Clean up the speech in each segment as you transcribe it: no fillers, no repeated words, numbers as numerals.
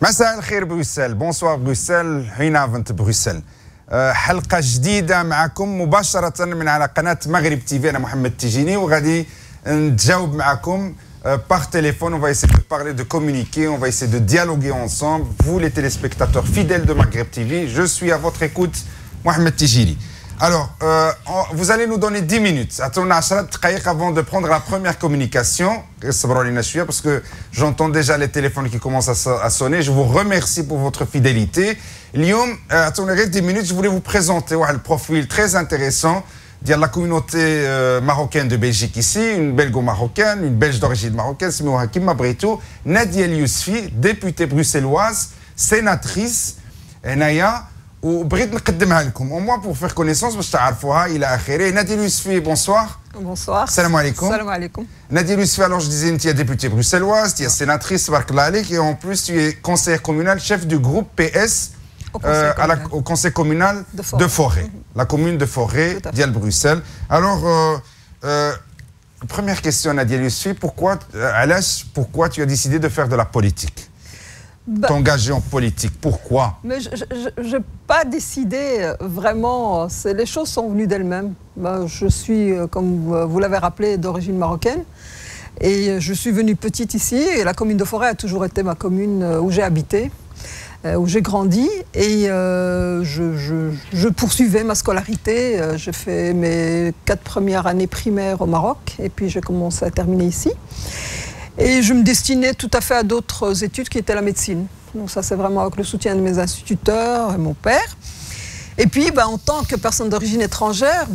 مساء الخير بروسل، بونسوار بروسل، هينافنت بروسل. حلقة جديدة معكم مباشرة من على قناة مغرب تيفي. أنا محمد تيجيني وغادي نتجاوب معكم par téléphone. On va essayer de parler, de communiquer, on va essayer de dialoguer ensemble. Vous les téléspectateurs fidèles de Maghreb TV, je suis à votre écoute, Mohamed Tijini. Alors, vous allez nous donner 10 minutes. Attendez 10 minutes avant de prendre la première communication. Parce que j'entends déjà les téléphones qui commencent à sonner. Je vous remercie pour votre fidélité. Lyon, attendez 10 minutes, je voulais vous présenter un profil très intéressant de la communauté marocaine de Belgique ici, une belgo-marocaine, une belge d'origine marocaine, c'est Hakim Mabritou, Nadia El Yousfi, députée bruxelloise, sénatrice, Naya. وبغيت نقدمها لكم au moins pour faire connaissance باش تعرفوها الى اخره. نادية اليوسفي, bonsoir. Bonsoir. Salam alaikum. Salam alaikum. Nadia Yousfi, alors je disais, tu es députée bruxelloise, tu es sénatrice, et en plus tu es conseillère communale, chef du groupe PS au conseil communal de Forêt, la commune de Forêt, Dial Bruxelles. Alors, première question, Nadia Yousfi, pourquoi tu as décidé de faire de la politique? T'engager en politique, pourquoi? Mais je n'ai pas décidé vraiment, les choses sont venues d'elles-mêmes. Je suis, comme vous l'avez rappelé, d'origine marocaine. Et je suis venue petite ici, et la commune de Forêt a toujours été ma commune où j'ai habité, où j'ai grandi. Et je poursuivais ma scolarité. J'ai fait mes 4 premières années primaires au Maroc, et puis j'ai commencé à terminer ici. Et je me destinais tout à fait à d'autres études qui étaient la médecine. Donc ça, c'est vraiment avec le soutien de mes instituteurs et mon père. Et puis, en tant que personne d'origine étrangère,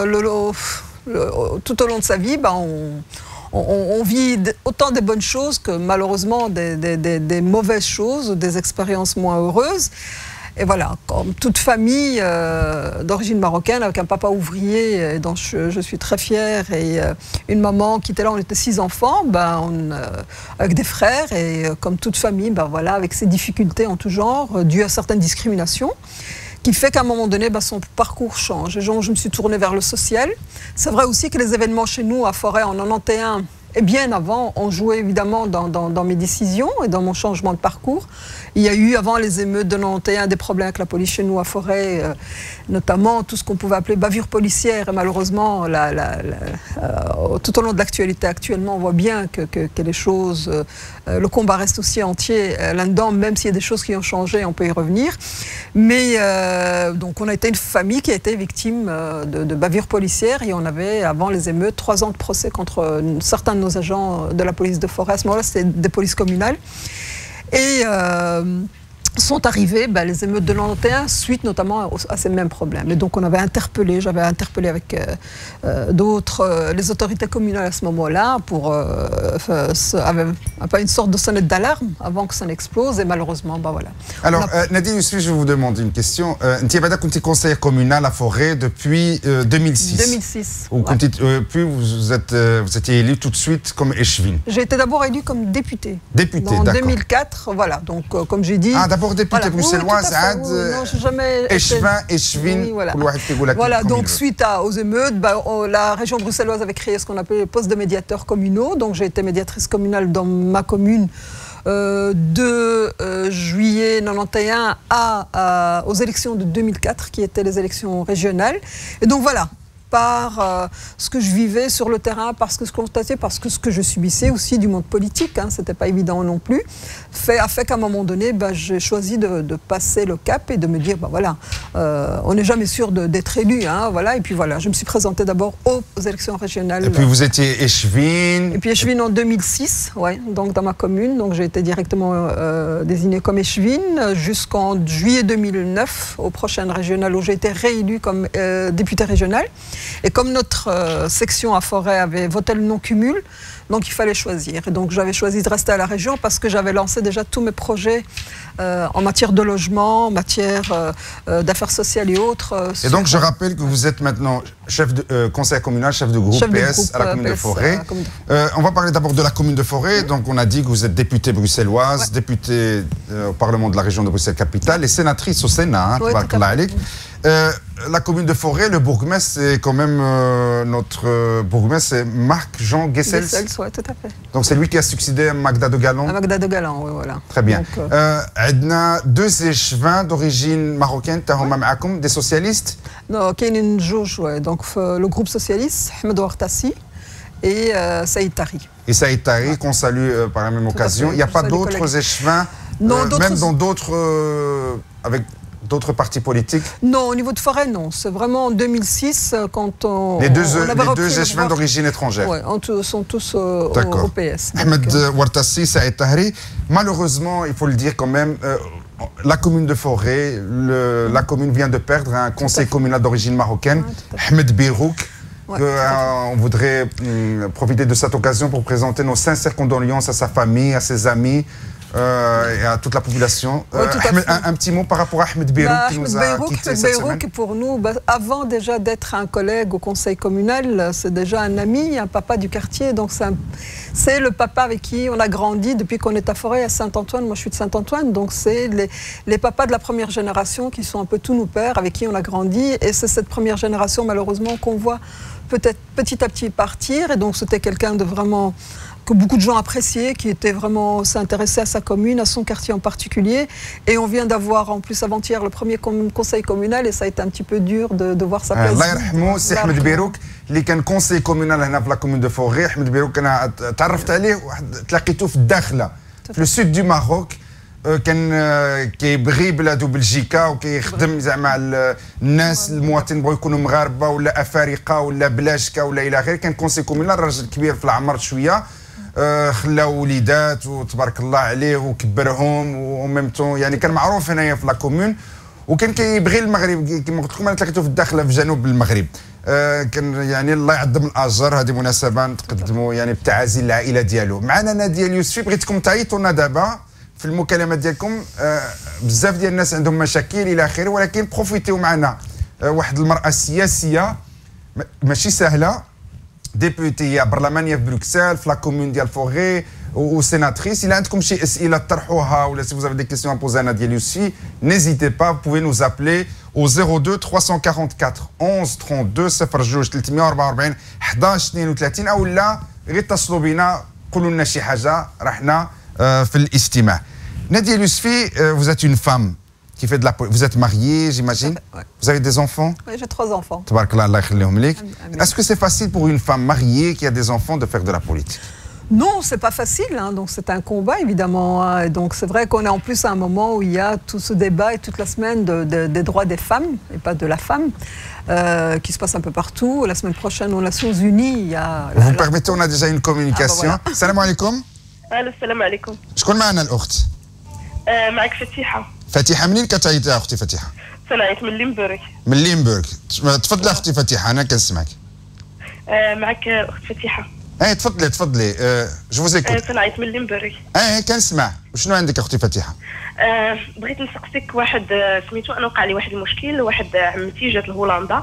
tout au long de sa vie, on vit autant des bonnes choses que malheureusement des mauvaises choses, des expériences moins heureuses. Et voilà, comme toute famille d'origine marocaine, avec un papa ouvrier dont je suis très fière, et une maman qui était là, on était 6 enfants, avec des frères, et comme toute famille, voilà, avec ses difficultés en tout genre, dues à certaines discriminations, qui fait qu'à un moment donné, son parcours change. Et je me suis tournée vers le social. C'est vrai aussi que les événements chez nous, à Forêt, en 91, et bien avant, ont joué évidemment dans mes décisions et dans mon changement de parcours. Il y a eu, avant les émeutes de 91, des problèmes avec la police chez nous à Forêt, notamment tout ce qu'on pouvait appeler bavure policière. Et malheureusement, tout au long de l'actualité actuellement, on voit bien que les choses, le combat reste aussi entier là-dedans, même s'il y a des choses qui ont changé, on peut y revenir. Mais donc on a été une famille qui a été victime de bavure policière, et on avait, avant les émeutes, 3 ans de procès contre certains de nos agents de la police de Forêt. À ce moment-là, c'était des polices communales. Et sont arrivées les émeutes de 91, suite notamment à ces mêmes problèmes. Et donc j'avais interpellé avec d'autres, les autorités communales à ce moment-là, pour une sorte de sonnette d'alarme avant que ça n'explose, et malheureusement, voilà. Alors, Nadia Yousfi, je vous demande une question. Tu es conseillère communale à Forêt depuis 2006. 2006. Puis vous étiez élue tout de suite comme échevine. J'ai été d'abord élue comme députée. Députée, en d'accord. 2004, voilà. Donc, comme j'ai dit... Ah, d'abord députée bruxelloise, non, j'ai jamais... échevine, voilà, donc suite aux émeutes, la région bruxelloise avait créé ce qu'on appelait les postes de médiateurs communaux. Donc j'ai été médiatrice communale dans ma commune de juillet 91 aux élections de 2004, qui étaient les élections régionales. Et donc voilà, par ce que je vivais sur le terrain, parce que je constatais, parce que ce que je subissais aussi du monde politique, c'était pas évident non plus, a fait qu'à un moment donné, j'ai choisi de passer le cap et de me dire, voilà, on n'est jamais sûr d'être élu, voilà. Et puis voilà, je me suis présentée d'abord aux élections régionales. Et puis vous étiez échevine. Et puis échevine en 2006, ouais, donc dans ma commune, donc j'ai été directement désignée comme échevine jusqu'en juillet 2009, aux prochaines régionales, où j'ai été réélue comme députée régionale. Et comme notre section à Forêt avait voté le non-cumul, donc il fallait choisir. Et donc j'avais choisi de rester à la région parce que j'avais lancé déjà tous mes projets en matière de logement, en matière d'affaires sociales et autres. Et donc je rappelle que vous êtes maintenant conseiller communal, chef de groupe PS à la commune de Forêt. On va parler d'abord de la commune de Forêt. Donc on a dit que vous êtes députée bruxelloise, députée au Parlement de la région de Bruxelles-Capitale et sénatrice au Sénat. La commune de Forêt, le bourgmestre, c'est quand même notre bourgmestre, c'est Marc-Jean Guessels. Guessels, oui, tout à fait. Donc c'est lui qui a succédé à Magda de Galan. À Magda de Galan, oui, voilà. Très bien. On a deux échevins d'origine marocaine, des socialistes. Non, Kénin Jouj, ouais. Donc le groupe socialiste, Ahmed Ouartassi et Saïd Tari. Et Saïd Tari, qu'on salue par la même occasion. Il n'y a pas d'autres échevins, même dans d'autres, avec d'autres partis politiques? Non, au niveau de Forêt, non. C'est vraiment en 2006 quand on. Les deux échevins d'origine étrangère. Oui, sont tous au PS. Ahmed Ouartassi, Saïd Tari. Malheureusement, il faut le dire quand même, la commune de Forêt, la commune vient de perdre un conseil communal d'origine marocaine, Ahmed Birouk. On voudrait profiter de cette occasion pour présenter nos sincères condoléances à sa famille, à ses amis. Et à toute la population. Un petit mot par rapport à Ahmed Birouk qui nous a quitté cette semaine. Pour nous, avant déjà d'être un collègue au conseil communal, c'est déjà un ami, un papa du quartier. Donc c'est le papa avec qui on a grandi depuis qu'on est à Forêt, à Saint-Antoine. Moi, je suis de Saint-Antoine. Donc c'est les papas de la première génération qui sont un peu tous nos pères, avec qui on a grandi. Et c'est cette première génération, malheureusement, qu'on voit peut-être petit à petit partir. Et donc c'était quelqu'un de vraiment que beaucoup de gens appréciaient, qui était vraiment s'intéressait à sa commune, à son quartier en particulier. Et on vient d'avoir en plus avant-hier le premier conseil communal et ça a été un petit peu dur de voir sa place. الله يرحمه سي احمد بيروك اللي كان كونسي كومونال هنا في لا كومون دو فوري. احمد بيروك انا تعرفت عليه تلاقيته في الداخله في لو سود دو ماروك. كان كيبغي بلادو بلجيكا وكيخدم زعما الناس المواطنين بغاو يكونوا مغاربه ولا افارقه ولا بلاشكا ولا الى اخره. كان كونسي كومونال راجل كبير في العمر شويه، خلاو وليدات وتبارك الله عليه وكبرهم وميمتون يعني كان معروف هنايا في لا كومون وكان كيبغي المغرب. كما قلت لكم انا تلاقيته في الداخله في جنوب المغرب. كان يعني الله يعظم الاجر. هذه مناسبه نتقدموا يعني بالتعازي للعائله ديالو. معنا ناديه اليوسفي. بغيتكم تعيطوا لنا دابا في المكالمه ديالكم. بزاف ديال الناس عندهم مشاكل الى اخره، ولكن بروفيتيو معنا. واحد المراه سياسيه ماشي سهله، ديبوتيه برلمانيه في بروكسل في لا كومون ديال فوغي وسيناتريس. الا عندكم شي اسئله تطرحوها ولا si vous avez des questions à poser à Nadia Yousfi, n'hésitez pas, vous pouvez nous appeler au 02 344 11 32 02 344 11 32 او لا غير اتصلوا بنا قولوا لنا شي حاجه رحنا في الاجتماع. Nadia Yousfi, vous êtes une femme qui fait de la politique. Vous êtes mariée, j'imagine. Vous avez des enfants? Oui, j'ai 3 enfants. Est-ce que c'est facile pour une femme mariée qui a des enfants de faire de la politique? Non, c'est pas facile. Hein. Donc c'est un combat évidemment. Hein. Donc c'est vrai qu'on est en plus à un moment où il y a tout ce débat et toute la semaine des droits des femmes et pas de la femme qui se passe un peu partout. La semaine prochaine aux Nations Unies, il y a. Vous me permettez, on a déjà une communication. Salam alaikum. السلام عليكم. شكون معنا الأخت؟ معك فتيحة. فتيحة منين كتعيطي يا أختي فتيحة؟ صنعيت من ليمبورغ. من ليمبورغ. تفضلي أختي فتيحة أنا كنسمعك. معك أخت فتيحة. تفضلي جو فوز ايكوت. صنعيت من ليمبورغ. كنسمع. وشنو عندك أختي فتيحة؟ بغيت نسقسيك واحد سميتو أنا وقع لي واحد المشكل. واحد عمتي جات لهولندا.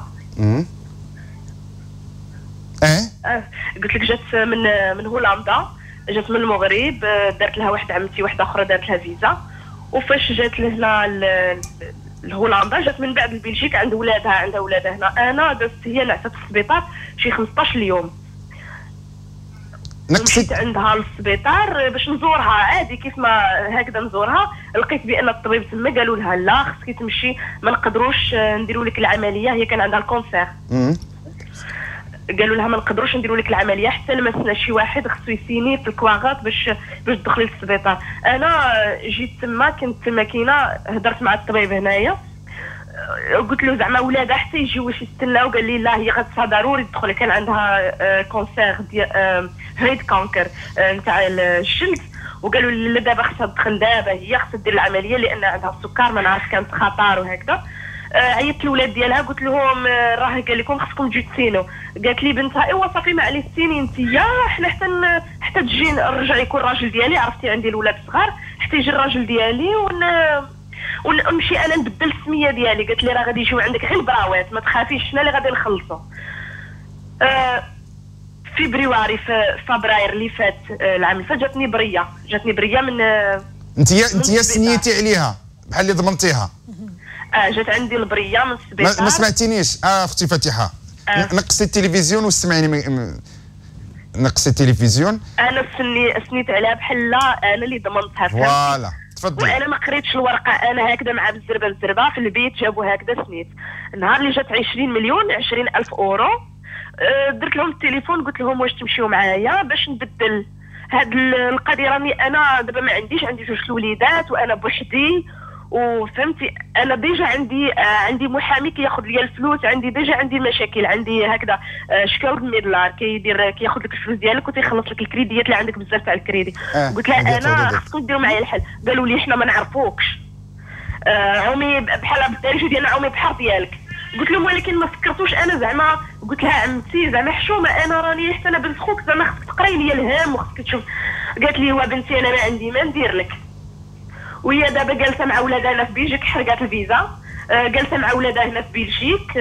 قلت لك جات من هولندا. جات من المغرب. دارت لها واحد عمتي واحده اخرى دارت لها فيزا. وفاش جات لهنا لهولندا جات من بعد لبلجيك عند ولادها. عندها ولادها هنا. انا دازت هي نعسات في السبيطار شي 15 يوم. مشيت عندها للسبيطار باش نزورها عادي كيف ما هكذا نزورها. لقيت بان الطبيب تما قالوا لها لا خصك تمشي ما نقدروش نديروا لك العمليه. هي كان عندها الكونسير. قالوا لها ما نقدروش نديروا لك العمليه حتى لمسنا شي واحد خصو يسيني في الكواغات باش تدخلي للسبيطار. انا جيت تما كنت ماكينه هضرت مع الطبيب هنايا قلت له زعما ولادها حتى يجيو واش يستناو. قال لي لا هي غتسها ضروري تدخل. كان عندها كونسير ديال هيد كانكر نتاع الجلد وقالوا لي دابا خصها تدخل. دابا هي خصها دير العمليه لان عندها السكر ما نعرف كانت خطر وهكذا. عيطت للولاد ديالها قلت لهم راه قال لكم خصكم تجيو تسينوا. قالت لي بنتها ايوا صافي ما عليه السيني انتيا حنا حتى تجي نرجع يكون الراجل ديالي. عرفتي عندي الولاد صغار حتى يجي الراجل ديالي ونمشي انا نبدل السميه ديالي. قالت لي راه غادي يجيو عندك غير البراوات ما تخافيش حنا اللي غادي نخلصوا. فبراير في فبراير اللي فات العام اللي فات جاتني بريه من انت سنيتي عليها بحال اللي ضمنتيها. جات عندي البريه من السبيطار. ما سمعتينيش اختي فاتحه. نقصي التلفزيون واسمعيني. نقصي التلفزيون. انا سنيت عليها بحال انا اللي ضمنتها. فوالا تفضلي. وانا ما قريتش الورقه، انا هكذا مع بالزربه في البيت جابوا هكذا سنيت. النهار اللي جات 20 مليون 20,000 اورو درت لهم التليفون قلت لهم واش تمشيو معايا باش نبدل هاد القضيه. راني انا دابا ما عندي 2 الوليدات وانا بوحدي، وفهمتي انا ديجا عندي محامي كياخذ لي الفلوس، ديجا عندي مشاكل، عندي هكذا شكاور ميدلار كياخذ لك الفلوس ديالك وتيخلص لك الكريديات اللي عندك بزاف تاع الكريدي. قلت لها انا خصكم ديروا معايا الحل. قالوا لي حنا ما نعرفوكش، عمي بحال بالتاريخ ديالنا عمي بحر ديالك. قلت لهم ولكن ما فكرتوش انا زعما. قلت لها عمتي زعما حشومه، انا راني حتى انا بنت خوك زعما خصك تقراي لي الهام وخصك تشوف. قالت لي وا بنتي انا ما عندي ما ندير لك. وهي دابا جالسه مع ولادها هنا في بلجيك، حرقات الفيزا، جالسه مع ولادها هنا في بلجيك.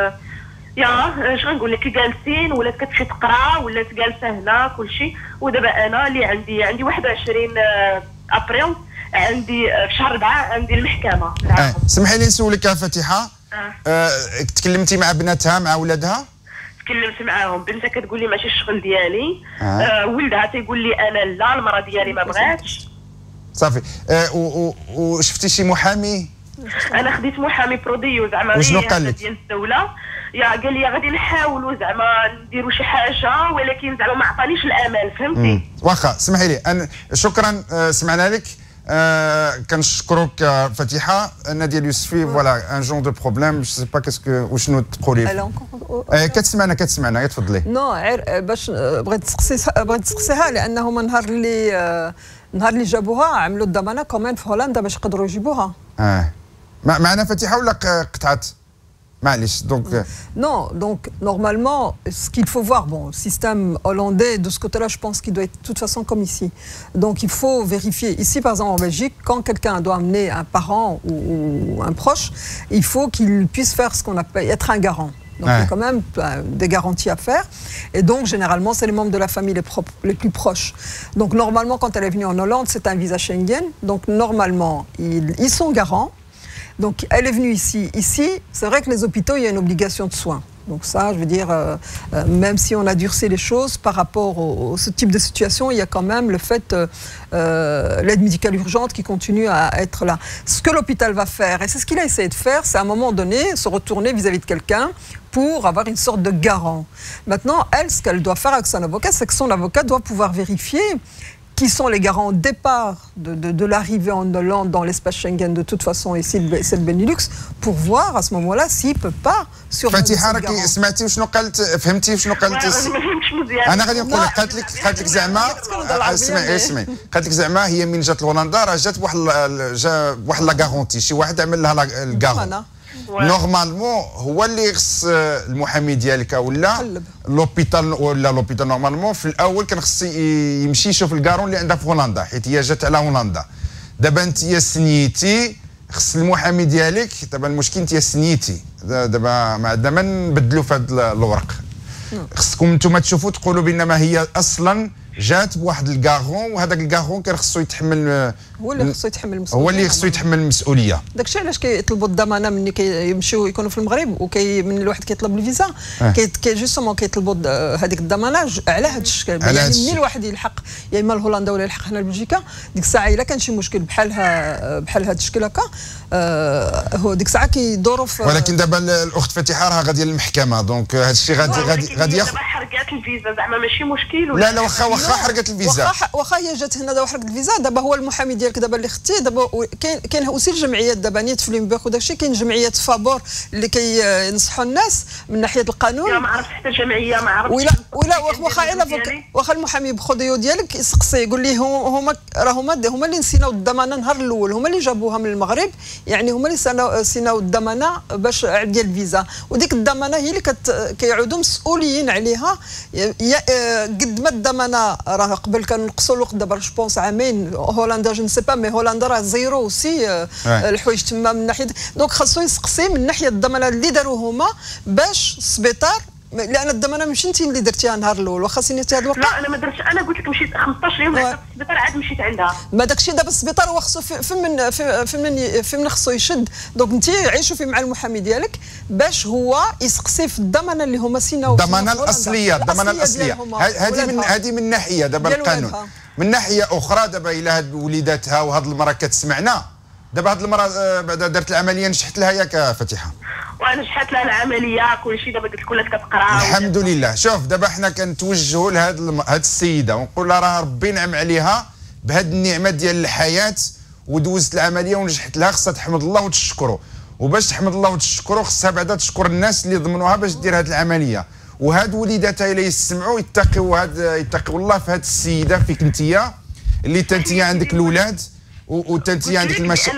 يا اش غنقول لك، جالسين ولات كتمشي تقرا ولات جالسه هنا كلشي. ودابا انا اللي عندي 21 ابريل عندي في شهر 4 عندي المحكمه. سمحي لي نسولك يا فاتحه. تكلمتي مع بناتها مع ولادها؟ تكلمت معاهم. بنتها كتقول لي ماشي الشغل ديالي. ولدها تيقول لي انا لا، المراه ديالي ما بغاتش. صافي. وشفتي شي محامي؟ انا خديت محامي بروديو زعما وشنو قال لك؟ ديال الدوله. قال لي غادي نحاولوا زعما نديروا شي حاجه، ولكن زعما ما عطانيش الامل، فهمتي. واخا سمحي لي. أنا شكرا، سمعنا لك. كنشكرك فاتحه. ناديه اليوسفي فوالا ان جون دو بروبليم جو سي با كاسكو وشنو تقولي. كتسمعنا تفضلي. نو باش بغيت تسقسيها لانه النهار اللي جابوها عملوا الضمانه كمان في هولندا باش يقدروا يجيبوها. معنا فاتحه ولا قطعت؟ معليش دونك. Non, donc normalement, ce qu'il faut voir, bon, le système hollandais, de ce côté-là, je pense qu'il doit être de toute façon comme ici. Donc il faut vérifier. Ici, par exemple, en Belgique, quand quelqu'un doit amener un parent ou un proche, il faut qu'il puisse faire ce qu'on appelle être un garant. Donc il y a quand même des garanties à faire. Et donc généralement, c'est les membres de la famille les plus proches. Donc normalement, quand elle est venue en Hollande, c'est un visa Schengen. Donc normalement, ils sont garants. Donc elle est venue ici. Ici, c'est vrai que les hôpitaux, il y a une obligation de soins. Donc ça, je veux dire, même si on a durci les choses par rapport à ce type de situation, il y a quand même le fait l'aide médicale urgente qui continue à être là. Ce que l'hôpital va faire, et c'est ce qu'il a essayé de faire, c'est à un moment donné se retourner vis-à-vis de quelqu'un pour avoir une sorte de garant. Maintenant, elle, ce qu'elle doit faire avec son avocat, c'est que son avocat doit pouvoir vérifier qui sont les garants au départ de l'arrivée en Hollande dans l'espace Schengen. De toute façon, ici, c'est le Benelux, pour voir à ce moment-là s'il ne peut pas survivre. فاتحه راكي سمعتي وشنو قالت؟ فهمتي وشنو قالت؟ ما فهمتش مزيان. انا غادي نقول لك. قالت لك زعما اسمعي قالت لك زعما هي من جات لهولندا راه جات بواحد لا غارونتي، شي واحد عمل لها الكارون. نورمالمون هو اللي خص المحامي ديالك ولا لوبيتال نورمالمون في الاول كان خص يمشي يشوف الكارون اللي عندها في هولندا، حيت هي جات على هولندا. دابا انت سنيتي، خص المحامي ديالك. دابا المشكل انت سنيتي، دابا ما عندنا ما نبدلوا في هذا الورق. خصكم انتم تشوفوا تقولوا بانما هي اصلا جات بواحد الكارون، وهذاك الكارون كان خصو يتحمل، هو اللي خصو يتحمل المسؤوليه. هو اللي خصو يتحمل المسؤوليه. داكشي علاش كيطلبوا الضمانه ملي كيمشيو يكونوا في المغرب، من الواحد كيطلب الفيزا جوستومون كيطلبوا هذيك الضمانه على هذا الشكل. يعني ملي الواحد يلحق يا اما لهولندا ولا يلحق هنا لبلجيكا، ديك الساعه الا كان شي مشكل بحال هذا الشكل هكا، هو ديك الساعه كيدوروا في. ولكن دابا الاخت فاتحه راها غاديه للمحكمه، دونك هذا الشيء غادي ياخذ. حرقات الفيزا زعما ماشي مشكل. لا واخا حرقت الفيزا، واخا هي جات هنا وحرقت الفيزا. دابا هو المحامي ديالك دابا اللي اختي دابا كاين اوسي الجمعيات دابا نيت في ليمبيرغ وداكشي، كاين جمعيات فابور اللي كينصحوا الناس من ناحيه القانون. لا ما عرفت حتى جمعيه، ما عرفتش. ولا واخا المحامي بخوديو ديالك يسقسي يقول لي هما اللي نسيناو الضمانه النهار الاول، هما اللي جابوها من المغرب، يعني هما اللي سيناو الضمانه باش ديال الفيزا. وديك الضمانه هي اللي كيعودوا مسؤولين عليها. قد ما الضمانه راه قبل كانوا نقصوا الوقت، دابا جو بونس عامين. هولندا جو نسي با، مي هولندا راه زيرو اوسي الحوايج تما من ناحيه. دونك خاصو يسقسي من ناحيه الضمانه اللي داروا هما باش السبيطار لان الضمانه ماشي انت اللي درتيها النهار الاول، واخا سينيتي هذا الوقت. لا انا ما درتش، انا قلت لك مشيت 15 يوم حتى في السبيطار عاد مشيت عندها. ما داكشي دابا السبيطار هو خصو فمن خصو يشد. دونك انت عيشوا فيه مع المحامي ديالك باش هو يسقسي في الضمانه اللي هما سيناو الضمانه الاصليه. الضمانه الاصليه هذه من ناحيه دابا القانون. من ناحيه اخرى دابا الى هاد وليداتها وهاد المراه كتسمعنا، دابا هاد المراه بعد دارت العمليه نجحت لها ياك فاتحه؟ وانا نجحت لها العمليه كلشي، دابا قلت لك ولات كتقرا. الحمد لله. شوف دابا حنا كنتوجهوا لهاد السيده ونقول لها راه ربي نعم عليها بهاد النعمه ديال الحياه ودوزت العمليه ونجحت لها، خصها تحمد الله وتشكره. وباش تحمد الله وتشكره خصها بعدا تشكر الناس اللي ضمنوها باش دير هاد العمليه. وهاد وليداتها الى يسمعوا يتقوا الله في هاد السيده فيك انتيا اللي تنتيا عندك الاولاد وتنتيا عندك المشاكل.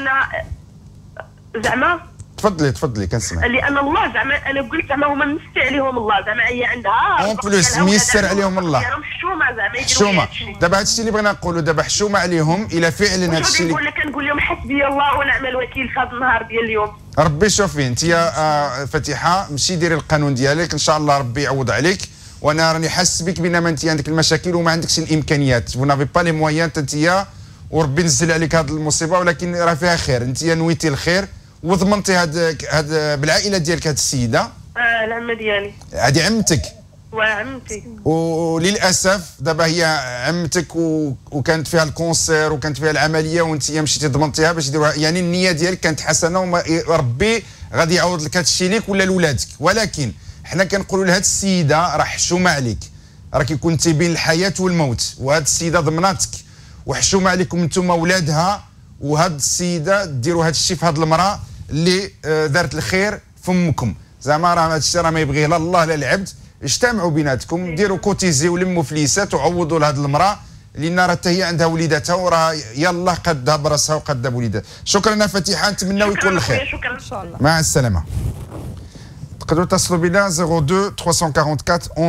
زعما تفضلي كنسمع. لان الله زعما انا قلت زعما هما مستي عليهم الله، زعما هي عندها اون بلوس ميسر عليهم الله. حشومه زعما حشومه. دابا هادشي اللي بغينا نقولوا دابا حشومه عليهم الى فعلا هادشي اللي كنقول لهم حسبي الله ونعم الوكيل في هذا النهار ديال اليوم. ربي شوفي انت يا فاتحه مشي ديري القانون ديالك ان شاء الله ربي يعوض عليك. وانا راني حاسس بك بينما انت عندك المشاكل وما عندكش الامكانيات، فو نافي با لي مويان انت وربي نزل عليك هذه المصيبه، ولكن راه فيها خير. انت نويتي الخير وضمنتي هاد بالعائله ديالك هاد السيده. العمه ديالي هذه عمتك وعمتي، وللاسف دابا هي عمتك وكانت فيها الكونسير وكانت فيها العمليه وانت مشيتي ضمنتيها باش يديروها. يعني النيه ديالك كانت حسنه وربي غادي يعوض لك هاد الشيء ليك ولا لولادك. ولكن حنا كنقولوا لهاد السيده راه حشومه عليك، راكي كنتي بين الحياه والموت وهاد السيده ضمناتك، وحشومه عليكم انتم ولادها. وهاد السيده ديروا هاد الشيء في هاد المراه اللي دارت الخير فمكم. زعما راه هاد الشيء راه ما يبغيه لا الله لا العبد. اجتمعوا بيناتكم ديروا كوتيزي ولموا فليسات وعوضوا لهاد المراه لان راه حتى هي عندها وليداتها وراه يلاه قدها براسها وقدها بوليداتها. شكرا فاتحه، نتمناو يكون الخير. شكرا ان شاء الله. مع السلامه. تقدروا تتصلوا بنا 02 344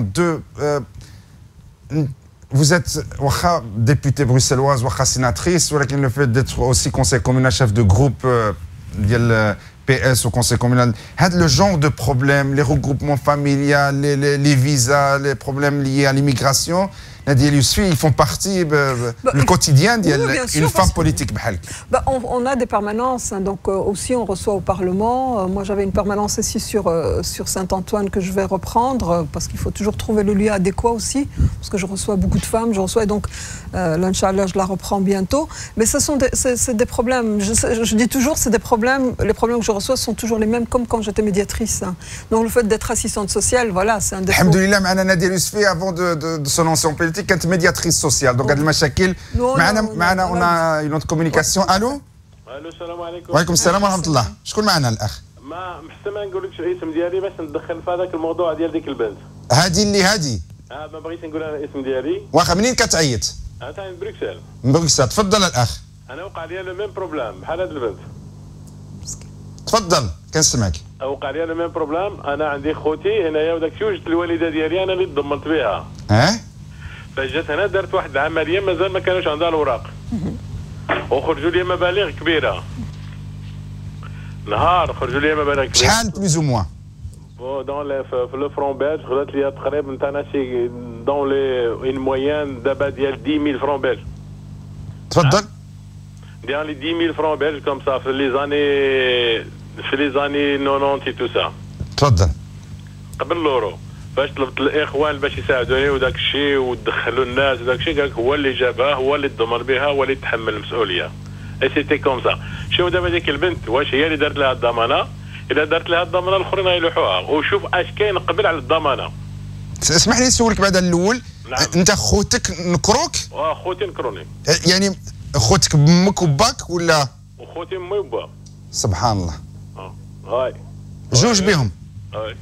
11 32. Vous êtes députée bruxelloise, sénatrice, le fait d'être aussi conseil communal, chef de groupe de PS au conseil communal, le genre de problèmes, les regroupements familiaux, les visas, les problèmes liés à l'immigration, ils font partie du quotidien d'une femme politique. On a des permanences, hein, donc aussi on reçoit au Parlement. Moi j'avais une permanence ici sur Saint-Antoine que je vais reprendre parce qu'il faut toujours trouver le lieu adéquat aussi, parce que je reçois beaucoup de femmes, et donc l'Inch'Allah je la reprends bientôt. Mais ce sont des problèmes, je dis toujours, c'est des problèmes, les problèmes que je reçois sont toujours les mêmes comme quand j'étais médiatrice. Hein. Donc le fait d'être assistante sociale, voilà, c'est un défaut. Alhamdoulilah, معنا نادية اليوسفي avant de se lancer en politique كانت médiatrice sociale. Donc هاد المشاكل معنا on a une autre communication. Allô السلام عليكم. وعليكم السلام ورحمة الله. شكون معنا الأخ؟ ما محسن ما نقولكش الاسم ديالي باش ندخل في هذاك الموضوع ديال ديك البنت. هادي ما بغيتش نقول انا الاسم ديالي. واخا منين كتعيط؟ انا من بروكسل. من بروكسل. تفضل الأخ. انا وقع لي لو ميم بروبليم بحال هاد البنت. تفضل كنسمعك. وقع لي لو ميم بروبليم، انا عندي خوتي هنايا وداك الشيء وجدت الوالده ديالي انا اللي تضمنت بها. فاش جات هنا دارت واحد العمليه مازال ما كانوش عندها الوراق وخرجوا لي مبالغ كبيره. نهار خرجوا لي مبالغ كبيره. شحال بلوز او موان؟ دون في لو فرون بيلج خدات لي تقريبا تاع شي دون لي اون مويان دابا ديال 10000 فرون بيلج. تفضل. ديال لي 10000 فرون بيلج كوم سا في لي زاني 90 اي تو سا. تفضل. قبل لورو باش طلبت الاخوان باش يساعدوني وداك الشيء ودخلوا الناس وداك الشيء، قال لك هو اللي جابها هو اللي تضمن بها هو اللي يتحمل المسؤوليه. اي سيتي كوم سا. شوف دابا ديك البنت واش هي اللي دارت لها الضمانه؟ اذا دارت لها الضمانه الاخرين غيلوحوها، وشوف اش كاين قبل على الضمانه. اسمح لي نسولك بعد الاول. نعم. انت خوتك نكروك؟ خوتي نكروني. يعني خوتك بامك وباك ولا؟ وخوتي امي وبا. سبحان الله. هاي جوج بهم. هاي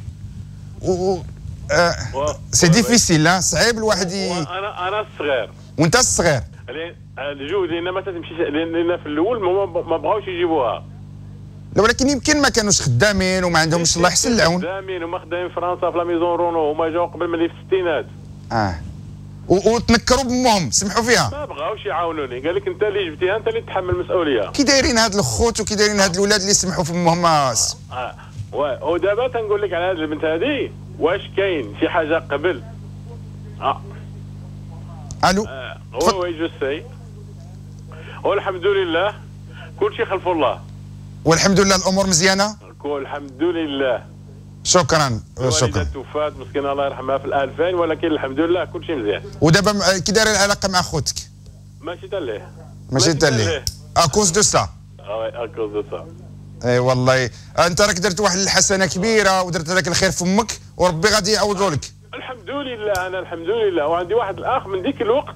سي ديفيسيل. لا صعيب الواحد انا الصغير وانت الصغير. الجوج لان ما تمشيش لان في الاول ما بغاوش يجيبوها. لا ولكن يمكن ما كانوش خدامين وما عندهمش الله يحسن العون. خدامين وما خدامين في فرنسا في لا ميزون رونو، هما جاو قبل ملي في الستينات. وتنكروا بامهم سمحوا فيها. ما بغاوش يعاونوني، قال لك انت اللي جبتيها انت اللي تحمل المسؤوليه. كي دايرين هاد الخوت وكي دايرين هاد الاولاد اللي سمحوا في امهم؟ ودابا تنقول لك على هاد البنت هادي واش كاين شي حاجه قبل الو وي جو سي والحمد لله كلشي خلف الله والحمد لله الامور مزيانه الحمد لله شكرا شكرا توفات مسكينه الله يرحمها في 2000 ولكن الحمد لله كلشي مزيان ودابا كي دايره العلاقه مع خوتك ماشي تا ليه ماشي تا ليه اكوز دو سا وي اكوز دو سا اي والله انت راك درت واحد الحسنه كبيره ودرت هذاك الخير في امك وربي غادي يعوضو لك الحمد لله انا الحمد لله وعندي واحد الاخ من ديك الوقت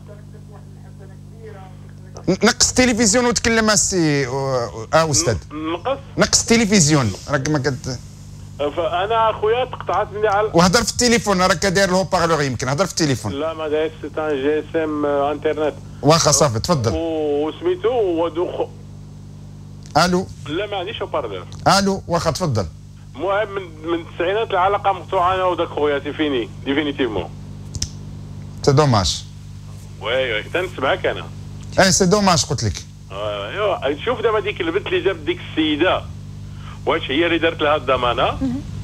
نقص التلفزيون وتكلم السي استاذ نقص التلفزيون راك ما كت فانا اخويا تقطعت مني على وهضر في التليفون راك داير الهو بارلور يمكن هضر في التليفون لا ما دايرش سي ان جي اس ام انترنت واخا صافي تفضل وسميتو ودوخ الو لا ما عنديش بارلور الو واخا تفضل المهم من التسعينات العلاقه مقطوعه انا وداك خويا فيني ديفينيتيفمون سي دوماج وي تنسمعك انا اي سي دوماج قلت لك ايوا شوف دابا ديك البنت اللي جابت ديك السيده واش هي اللي دارت لها الضمانه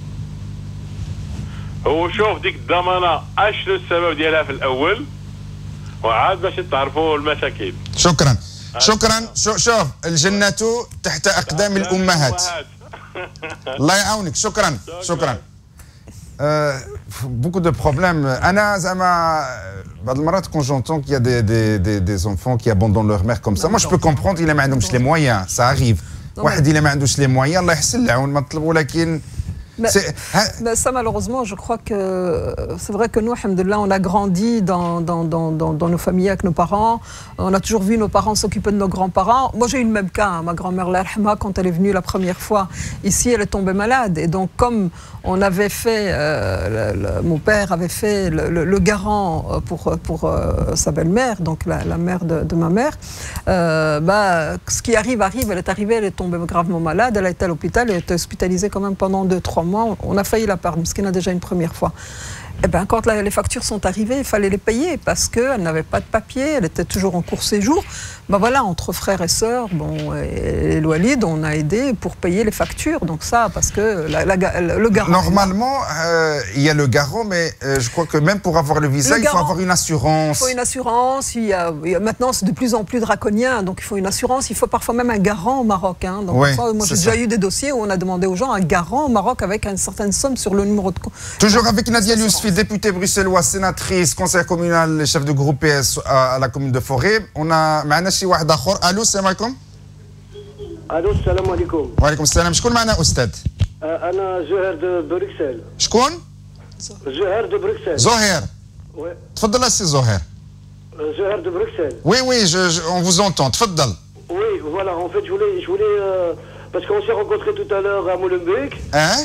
هو شوف ديك الضمانه اشنو السبب ديالها في الاول وعاد باش تعرفوا المشاكل شكرا شكرا شوف الجنة تحت اقدام الامهات الله يعاونك شكرا شكرا beaucoup de problèmes. Anna, quand j'entends qu'il y a des enfants qui abandonnent leur mère comme ça, moi je peux comprendre, il a pas les moyens, ça arrive. واحد il a pas les moyens, الله يحسن العون ما طلبوا لكن Mais ça, malheureusement, je crois que c'est vrai que nous, alhamdoulilah, on a grandi dans nos familles avec nos parents. On a toujours vu nos parents s'occuper de nos grands-parents. Moi, j'ai eu le même cas. Hein. Ma grand-mère, l'Arhama, quand elle est venue la première fois ici, elle est tombée malade. Et donc, comme on avait fait, mon père avait fait le garant pour sa belle-mère, donc la mère de ma mère, ce qui arrive, elle est arrivée, elle est tombée gravement malade, elle a été à l'hôpital, elle a été hospitalisée quand même pendant 2-3 mois. On a failli la perdre, parce qu'elle a déjà une première fois. Et ben, quand les factures sont arrivées, il fallait les payer parce qu'elle n'avait pas de papier, elle était toujours en court séjour. Ben voilà, entre frères et sœurs, bon, et Loualid, on a aidé pour payer les factures. Donc ça, parce que le garant... Normalement, il y a le garant, mais je crois que même pour avoir le visa, il faut avoir une assurance. Il faut une assurance. Maintenant, c'est de plus en plus draconien, donc il faut une assurance. Il faut parfois même un garant au Maroc. Hein. Donc, ouais, moi, j'ai déjà eu des dossiers où on a demandé aux gens un garant au Maroc avec une certaine somme sur le numéro de compte. Toujours avec Nadia Yousfi, députée bruxelloise, sénatrice, conseillère communale, chef de groupe PS à la commune de Forêt. On a شي واحد اخر. الو السلام عليكم. الو السلام عليكم. وعليكم السلام. شكون معنا استاذ؟ انا زهير دو بروكسل. شكون؟ زهير دو بروكسل. زهير. وي. تفضل السي زهير. زهير دو بروكسل. Oui oui, on vous entend. تفضل. Oui, voilà, en fait je voulais parce qu'on s'est rencontrés tout à l'heure à Molenbeek. Hein?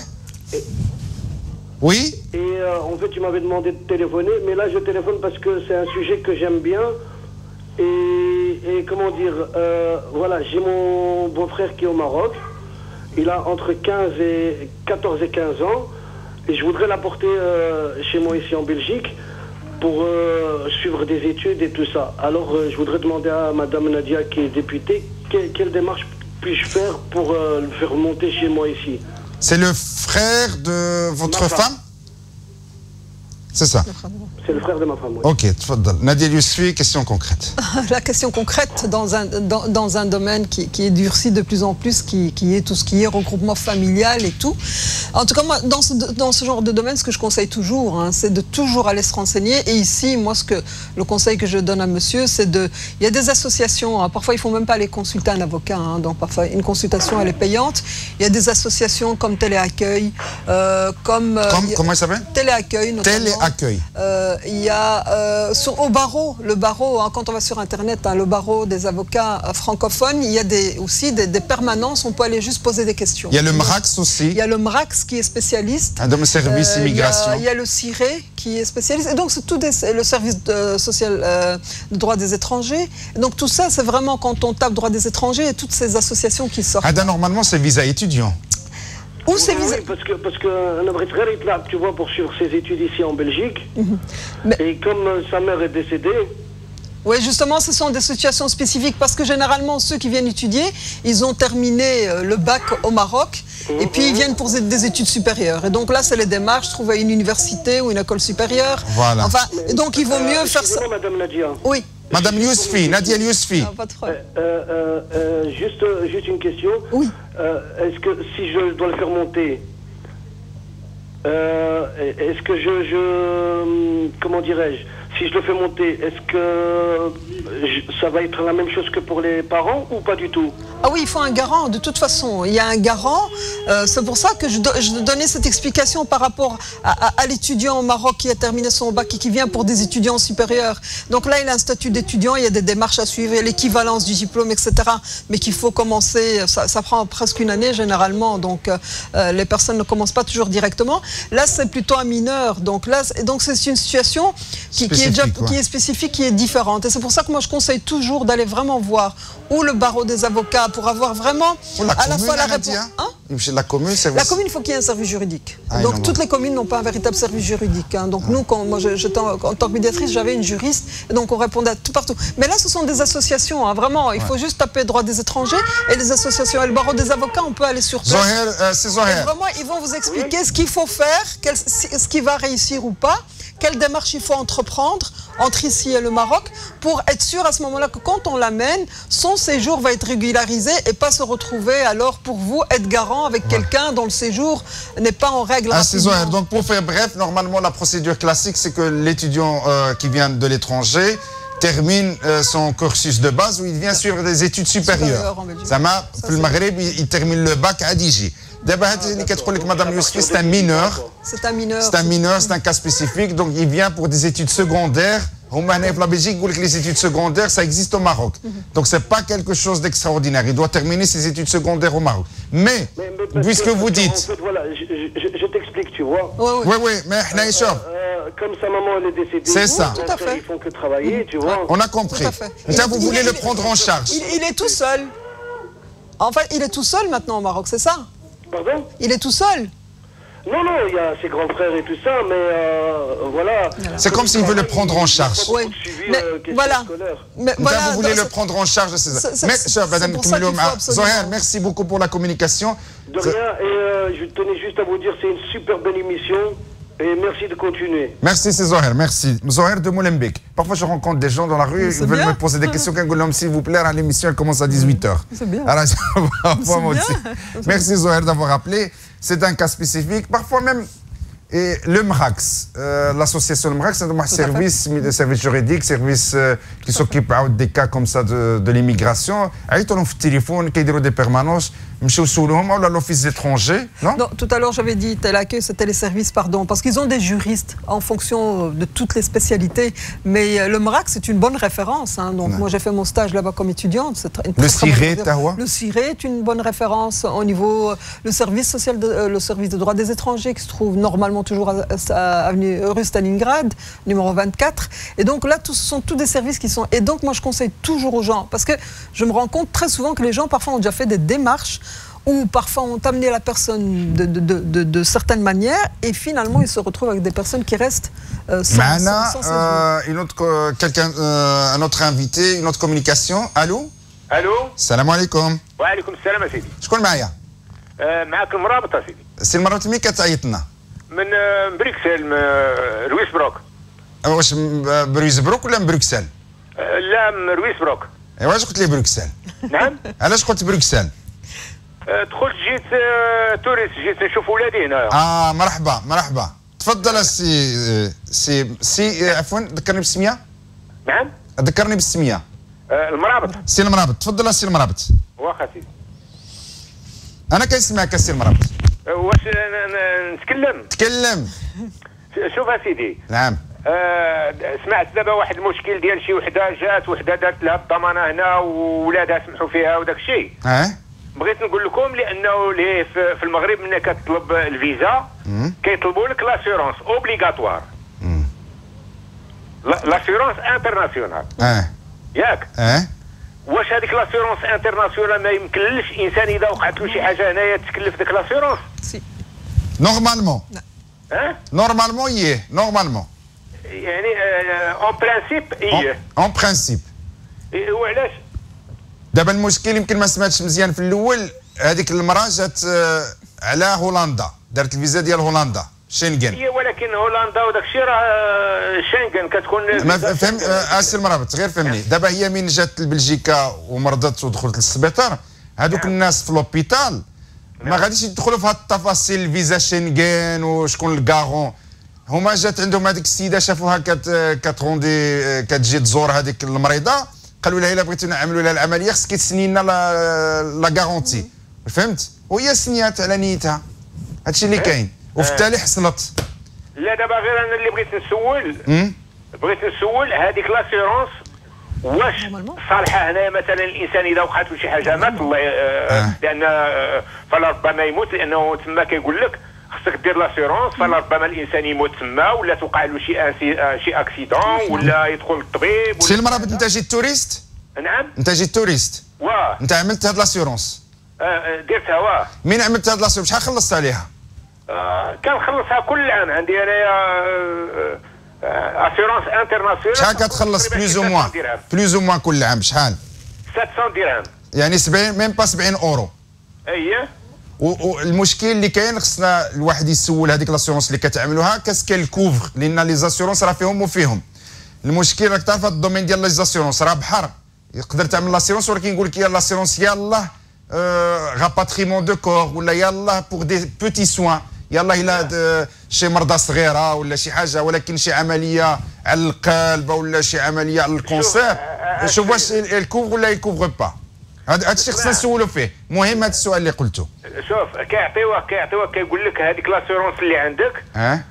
Oui. Et en fait tu m'avais demandé de téléphoner, mais là je téléphone parce que c'est un sujet que j'aime bien. Et comment dire, voilà, j'ai mon beau-frère qui est au Maroc. Il a entre 14 et 15 ans. Et je voudrais l'apporter chez moi ici en Belgique pour suivre des études et tout ça. Alors je voudrais demander à Madame Nadia qui est députée, quelle démarche puis-je faire pour le faire monter chez moi ici? C'est le frère de votre femme? C'est ça. C'est le frère de ma femme, oui. Ok, tfadal. Nadia Yousfi, question concrète. La question concrète dans un domaine qui est durci de plus en plus, qui est tout ce qui est regroupement familial et tout. En tout cas, moi, dans ce genre de domaine, ce que je conseille toujours, hein, c'est de toujours aller se renseigner. Et ici, moi, le conseil que je donne à monsieur, c'est il y a des associations, hein, parfois il ne faut même pas aller consulter un avocat, hein, donc parfois une consultation elle est payante. Il y a des associations comme Téléaccueil, comment il s'appelle? Téléaccueil notamment. Téléaccueil. Il y a au barreau, le barreau, hein, quand on va sur Internet, hein, le barreau des avocats francophones, il y a aussi des permanences, on peut aller juste poser des questions. Il y a le MRAX aussi. Il y a le MRAX qui est spécialiste. Dans le service immigration. Il y a le CIRE qui est spécialiste. Et donc, c'est tout le service social de droit des étrangers. Et donc, tout ça, c'est vraiment quand on tape droit des étrangers et toutes ces associations qui sortent. Normalement, c'est visa étudiant. Oui, parce que un frère est là, tu vois, pour suivre ses études ici en Belgique. Et comme sa mère est décédée, Oui, justement, ce sont des situations spécifiques parce que généralement, ceux qui viennent étudier, ils ont terminé le bac au Maroc et puis ils viennent pour des études supérieures. Et donc là, c'est les démarches, trouver une université ou une école supérieure. Voilà. Enfin, donc il vaut mieux faire ça. Madame Nadia. Oui. Madame Yousfi, Nadia Yousfi. Ah, pas de problème. Juste une question. Oui. Est-ce que si je dois le faire monter, est-ce que comment dirais-je, si je le fais monter, est-ce que ça va être la même chose que pour les parents ou pas du tout? Ah oui, il faut un garant, de toute façon. Il y a un garant. C'est pour ça que je donnais cette explication par rapport à l'étudiant au Maroc qui a terminé son bac et qui vient pour des étudiants supérieurs. Donc là, il a un statut d'étudiant, il y a des démarches à suivre, il y a l'équivalence du diplôme, etc. Mais qu'il faut commencer, ça prend presque une année généralement. Donc les personnes ne commencent pas toujours directement. Là, c'est plutôt un mineur. Donc c'est une situation qui est spécifique, qui est différente. Et c'est pour ça que moi, je conseille toujours d'aller vraiment voir ou le barreau des avocats pour avoir vraiment à la fois la réponse. La commune, il faut qu'il y ait un service juridique. Donc toutes les communes n'ont pas un véritable service juridique. Donc nous, moi j'étais en tant que médiatrice, j'avais une juriste et donc on répondait à tout partout. Mais là, ce sont des associations, vraiment. Il faut juste taper droit des étrangers et les associations. Et le barreau des avocats, on peut aller sur place. C'est Zoher. Vraiment, ils vont vous expliquer ce qu'il faut faire, ce qui va réussir ou pas, quelle démarche il faut entreprendre entre ici et le Maroc pour être sûr à ce moment-là que quand on l'amène, son séjour va être régularisé et pas se retrouver alors pour vous être garant avec quelqu'un dont le séjour n'est pas en règle. Donc pour faire bref, normalement la procédure classique c'est que l'étudiant qui vient de l'étranger termine son cursus de base où il vient suivre des études supérieures. Il termine le bac à Diji. D'abord, Madame Yousfi, c'est un mineur. C'est un mineur. C'est un mineur, c'est un cas spécifique. Donc, il vient pour des études secondaires. La Belgique, les études secondaires, ça existe au Maroc. Donc, ce n'est pas quelque chose d'extraordinaire. Il doit terminer ses études secondaires au Maroc. Mais puisque vous dites... En fait, voilà, je t'explique, tu vois. Oui, mais comme sa maman, elle est décédée. C'est ça. Tout à fait. Ils font que travailler, tu vois. On a compris. Vous voulez le prendre en charge. Il est tout seul. En fait, il est tout seul maintenant au Maroc, c'est ça? Pardon? Il est tout seul? Non, il y a ses grands frères et tout ça, mais voilà. C'est comme s'il veut le prendre en charge. Oui, mais voilà. Vous voulez le prendre en charge, c'est ça. Mais, Madame Zoher, merci beaucoup pour la communication. De rien, et je tenais juste à vous dire, c'est une super belle émission. Et merci de continuer. Merci, c'est Zoher, merci. Zoher de Molenbeek. Parfois, je rencontre des gens dans la rue, ils veulent me poser des questions. S'il vous plaît, l'émission, elle commence à 18h. C'est bien. Merci, Zoher, d'avoir appelé. C'est un cas spécifique. Parfois même, et le MRAX, l'association MRAX, c'est un service juridique, service qui s'occupe des cas comme ça de l'immigration. Ils ont le téléphone, qui ont des permanences. L'office étranger, non? Non, tout à l'heure j'avais dit tel accueil, c'était les services, pardon, parce qu'ils ont des juristes en fonction de toutes les spécialités. Mais le MRAC, c'est une bonne référence. Donc moi j'ai fait mon stage là-bas comme étudiante. Le CIRE, Tawa? Le CIRE est une bonne référence au niveau le service social, le service de droit des étrangers qui se trouve normalement toujours à avenue rue Stalingrad, numéro 24. Et donc là, ce sont tous des services qui sont. Et donc moi je conseille toujours aux gens, parce que je me rends compte très souvent que les gens parfois ont déjà fait des démarches ou parfois ont amené la personne de certaines manières et finalement ils se retrouvent avec des personnes qui restent sans un autre invité, une autre communication. Allô? Allô? Salam alaikum. Wa alaikum salam a Sidi. شكون معايا؟ معاك المرابط a Sidi. سي المرابط مين كتعيطنا؟ من بروكسل رويس بروك. واش برويس بروك ولا من بروكسل؟ لا من رويس بروك. ايوا واش قلت لي بروكسل؟ نعم؟ علاش قلت بروكسل؟ دخلت جيت توريست جيت نشوف ولادي هنايا. مرحبا تفضل سي عفوا ذكرني بالسميه. نعم ذكرني بالسميه. المرابط. سي المرابط تفضل سي المرابط. واخا سيدي. انا كنسمعك سي المرابط. واش نتكلم؟ تكلم. شوف سيدي. نعم. سمعت دابا واحد المشكل ديال شي وحده جات وحده دارت لها الضمانه هنا وولادها سمحوا فيها وداك الشيء. بغيت نقول لكم لانه في المغرب ملي كتطلب الفيزا كيطلبوا لك لاسيورونس اوبليغاتوار. لاسيورونس انترناسيونال. ياك؟ واش هذيك لاسيورونس انترناسيونال ما يمكنلش انسان اذا وقعت له شي حاجه هنايا تكلف ديك لاسيورونس؟ سي. نورمالمون. نورمالمون نورمالمون. يعني اون برانسيب ايه. اون برانسيب. وعلاش؟ دابا المشكل يمكن ما سمعتش مزيان في الاول، هذيك المراه جات على هولندا، دارت الفيزا ديال هولندا شنغن. هي ولكن هولندا وداك الشيء راه شنغن كتكون. ما فهم اسي المرابط غير فهمني. دابا هي من جات لبلجيكا ومرضت ودخلت للسبيطار، هذوك الناس في لوبيتال ما غاديش يدخلوا في هاد التفاصيل، الفيزا شنغن وشكون الكارون. هما جات عندهم هذيك السيده شافوها كتغوندي كتجي تزور هذيك المريضه، قالوا لها الا بغيتو نعملوا لها العمليه خصك تسني لنا لا غارونتي، فهمت؟ وهي سنيات على نيتها، هادشي اللي كاين، وفي التالي حصلت. لا دابا غير انا اللي بغيت نسول هذيك لاسيرونس واش صالحه هنا مثلا الانسان اذا وقعت له شي حاجه مات الله لان فلربما يموت، لانه تما كيقول لك خصك دير لاسيرونس، فلربما الانسان يموت تما ولا توقع له شي اكسيدون ولا يدخل للطبيب. سي المرابط انت جيت توريست؟ نعم انت جيت توريست؟ واه انت عملت هاد لاسيرونس؟ درتها واه. مين عملت هاد لاسيرونس؟ شحال خلصت عليها؟ كنخلصها كل عام، عندي انايا اسيرونس انترناسيونال. شحال كتخلص بلوز او موان كل عام؟ شحال؟ 700 درهم، يعني 70 ميم با 70 اورو. اييه. والمشكل اللي كاين خصنا الواحد يسول هذيك لاسيرونس اللي كتعملوها كاسكيل كوفر، لان لي زاسيرونس راه فيهم وفيهم. المشكل راك تعرف هذا الدومين ديال لي زاسيرونس راه بحر، يقدر تعمل لاسيرونس ولكن يقول لك يا لاسيرونس يلاه راباتريمون دو كور، ولا يلاه بور دي بوتي سوان، يلاه الا شي مرضى صغيره ولا شي حاجه، ولكن شي عمليه على القلب ولا شي عمليه على الكونسير شوف واش الكوفر ولا يكوفر با. هذا الشيء خصنا نسولوا فيه، مهم هذا السؤال اللي قلته. شوف كيعطيوه كيقول لك هذيك لاسيرونس اللي عندك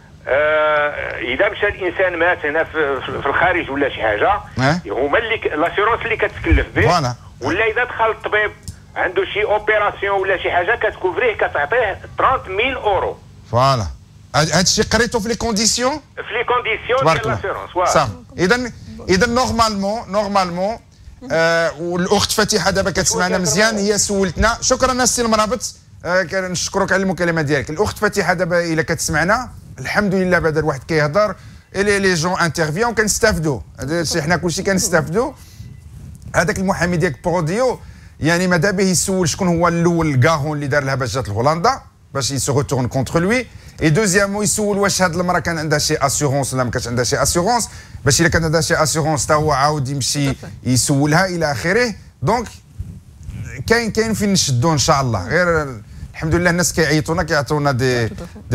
اذا مشى الانسان مات هنا في الخارج ولا شي حاجه، هما اللي لاسيرونس اللي كتكلف به، ولا اذا دخل الطبيب عنده شي اوبيراسيون ولا شي حاجه كتكوفريه كتعطيه 30000 اورو. فوالا هذا الشيء قريته في لي كونديسيون؟ في لي كونديسيون ديال لاسيرونس. صح. اذا نورمالمون والاخت فاتحه دابا كتسمعنا مزيان، هي سولتنا. شكرا السي المرابط، كنشكرك على المكالمه ديالك. الاخت فاتحه دابا الا كتسمعنا الحمد لله، بعدا الواحد كيهضر لي جون انترفيون كنستافدوا، هذا الشيء حنا كلشي كنستافدوا. هذاك المحامي ديالك بوروديو يعني ماذا به يسول شكون هو الاول الكاهون اللي دار لها باش جات لهولندا باش يسو روتورن كونتر لوي، اي دوزيامون يسول واش هاد المراه كان عندها شي اسيغونس ولا ما كانش عندها شي اسيغونس، باش الا كانت عندها شي اسيغونس حتى هو عاود يمشي يسولها الى اخره. دونك كاين فين نشدو ان شاء الله. غير الحمد لله الناس كيعيطونا كيعطونا دي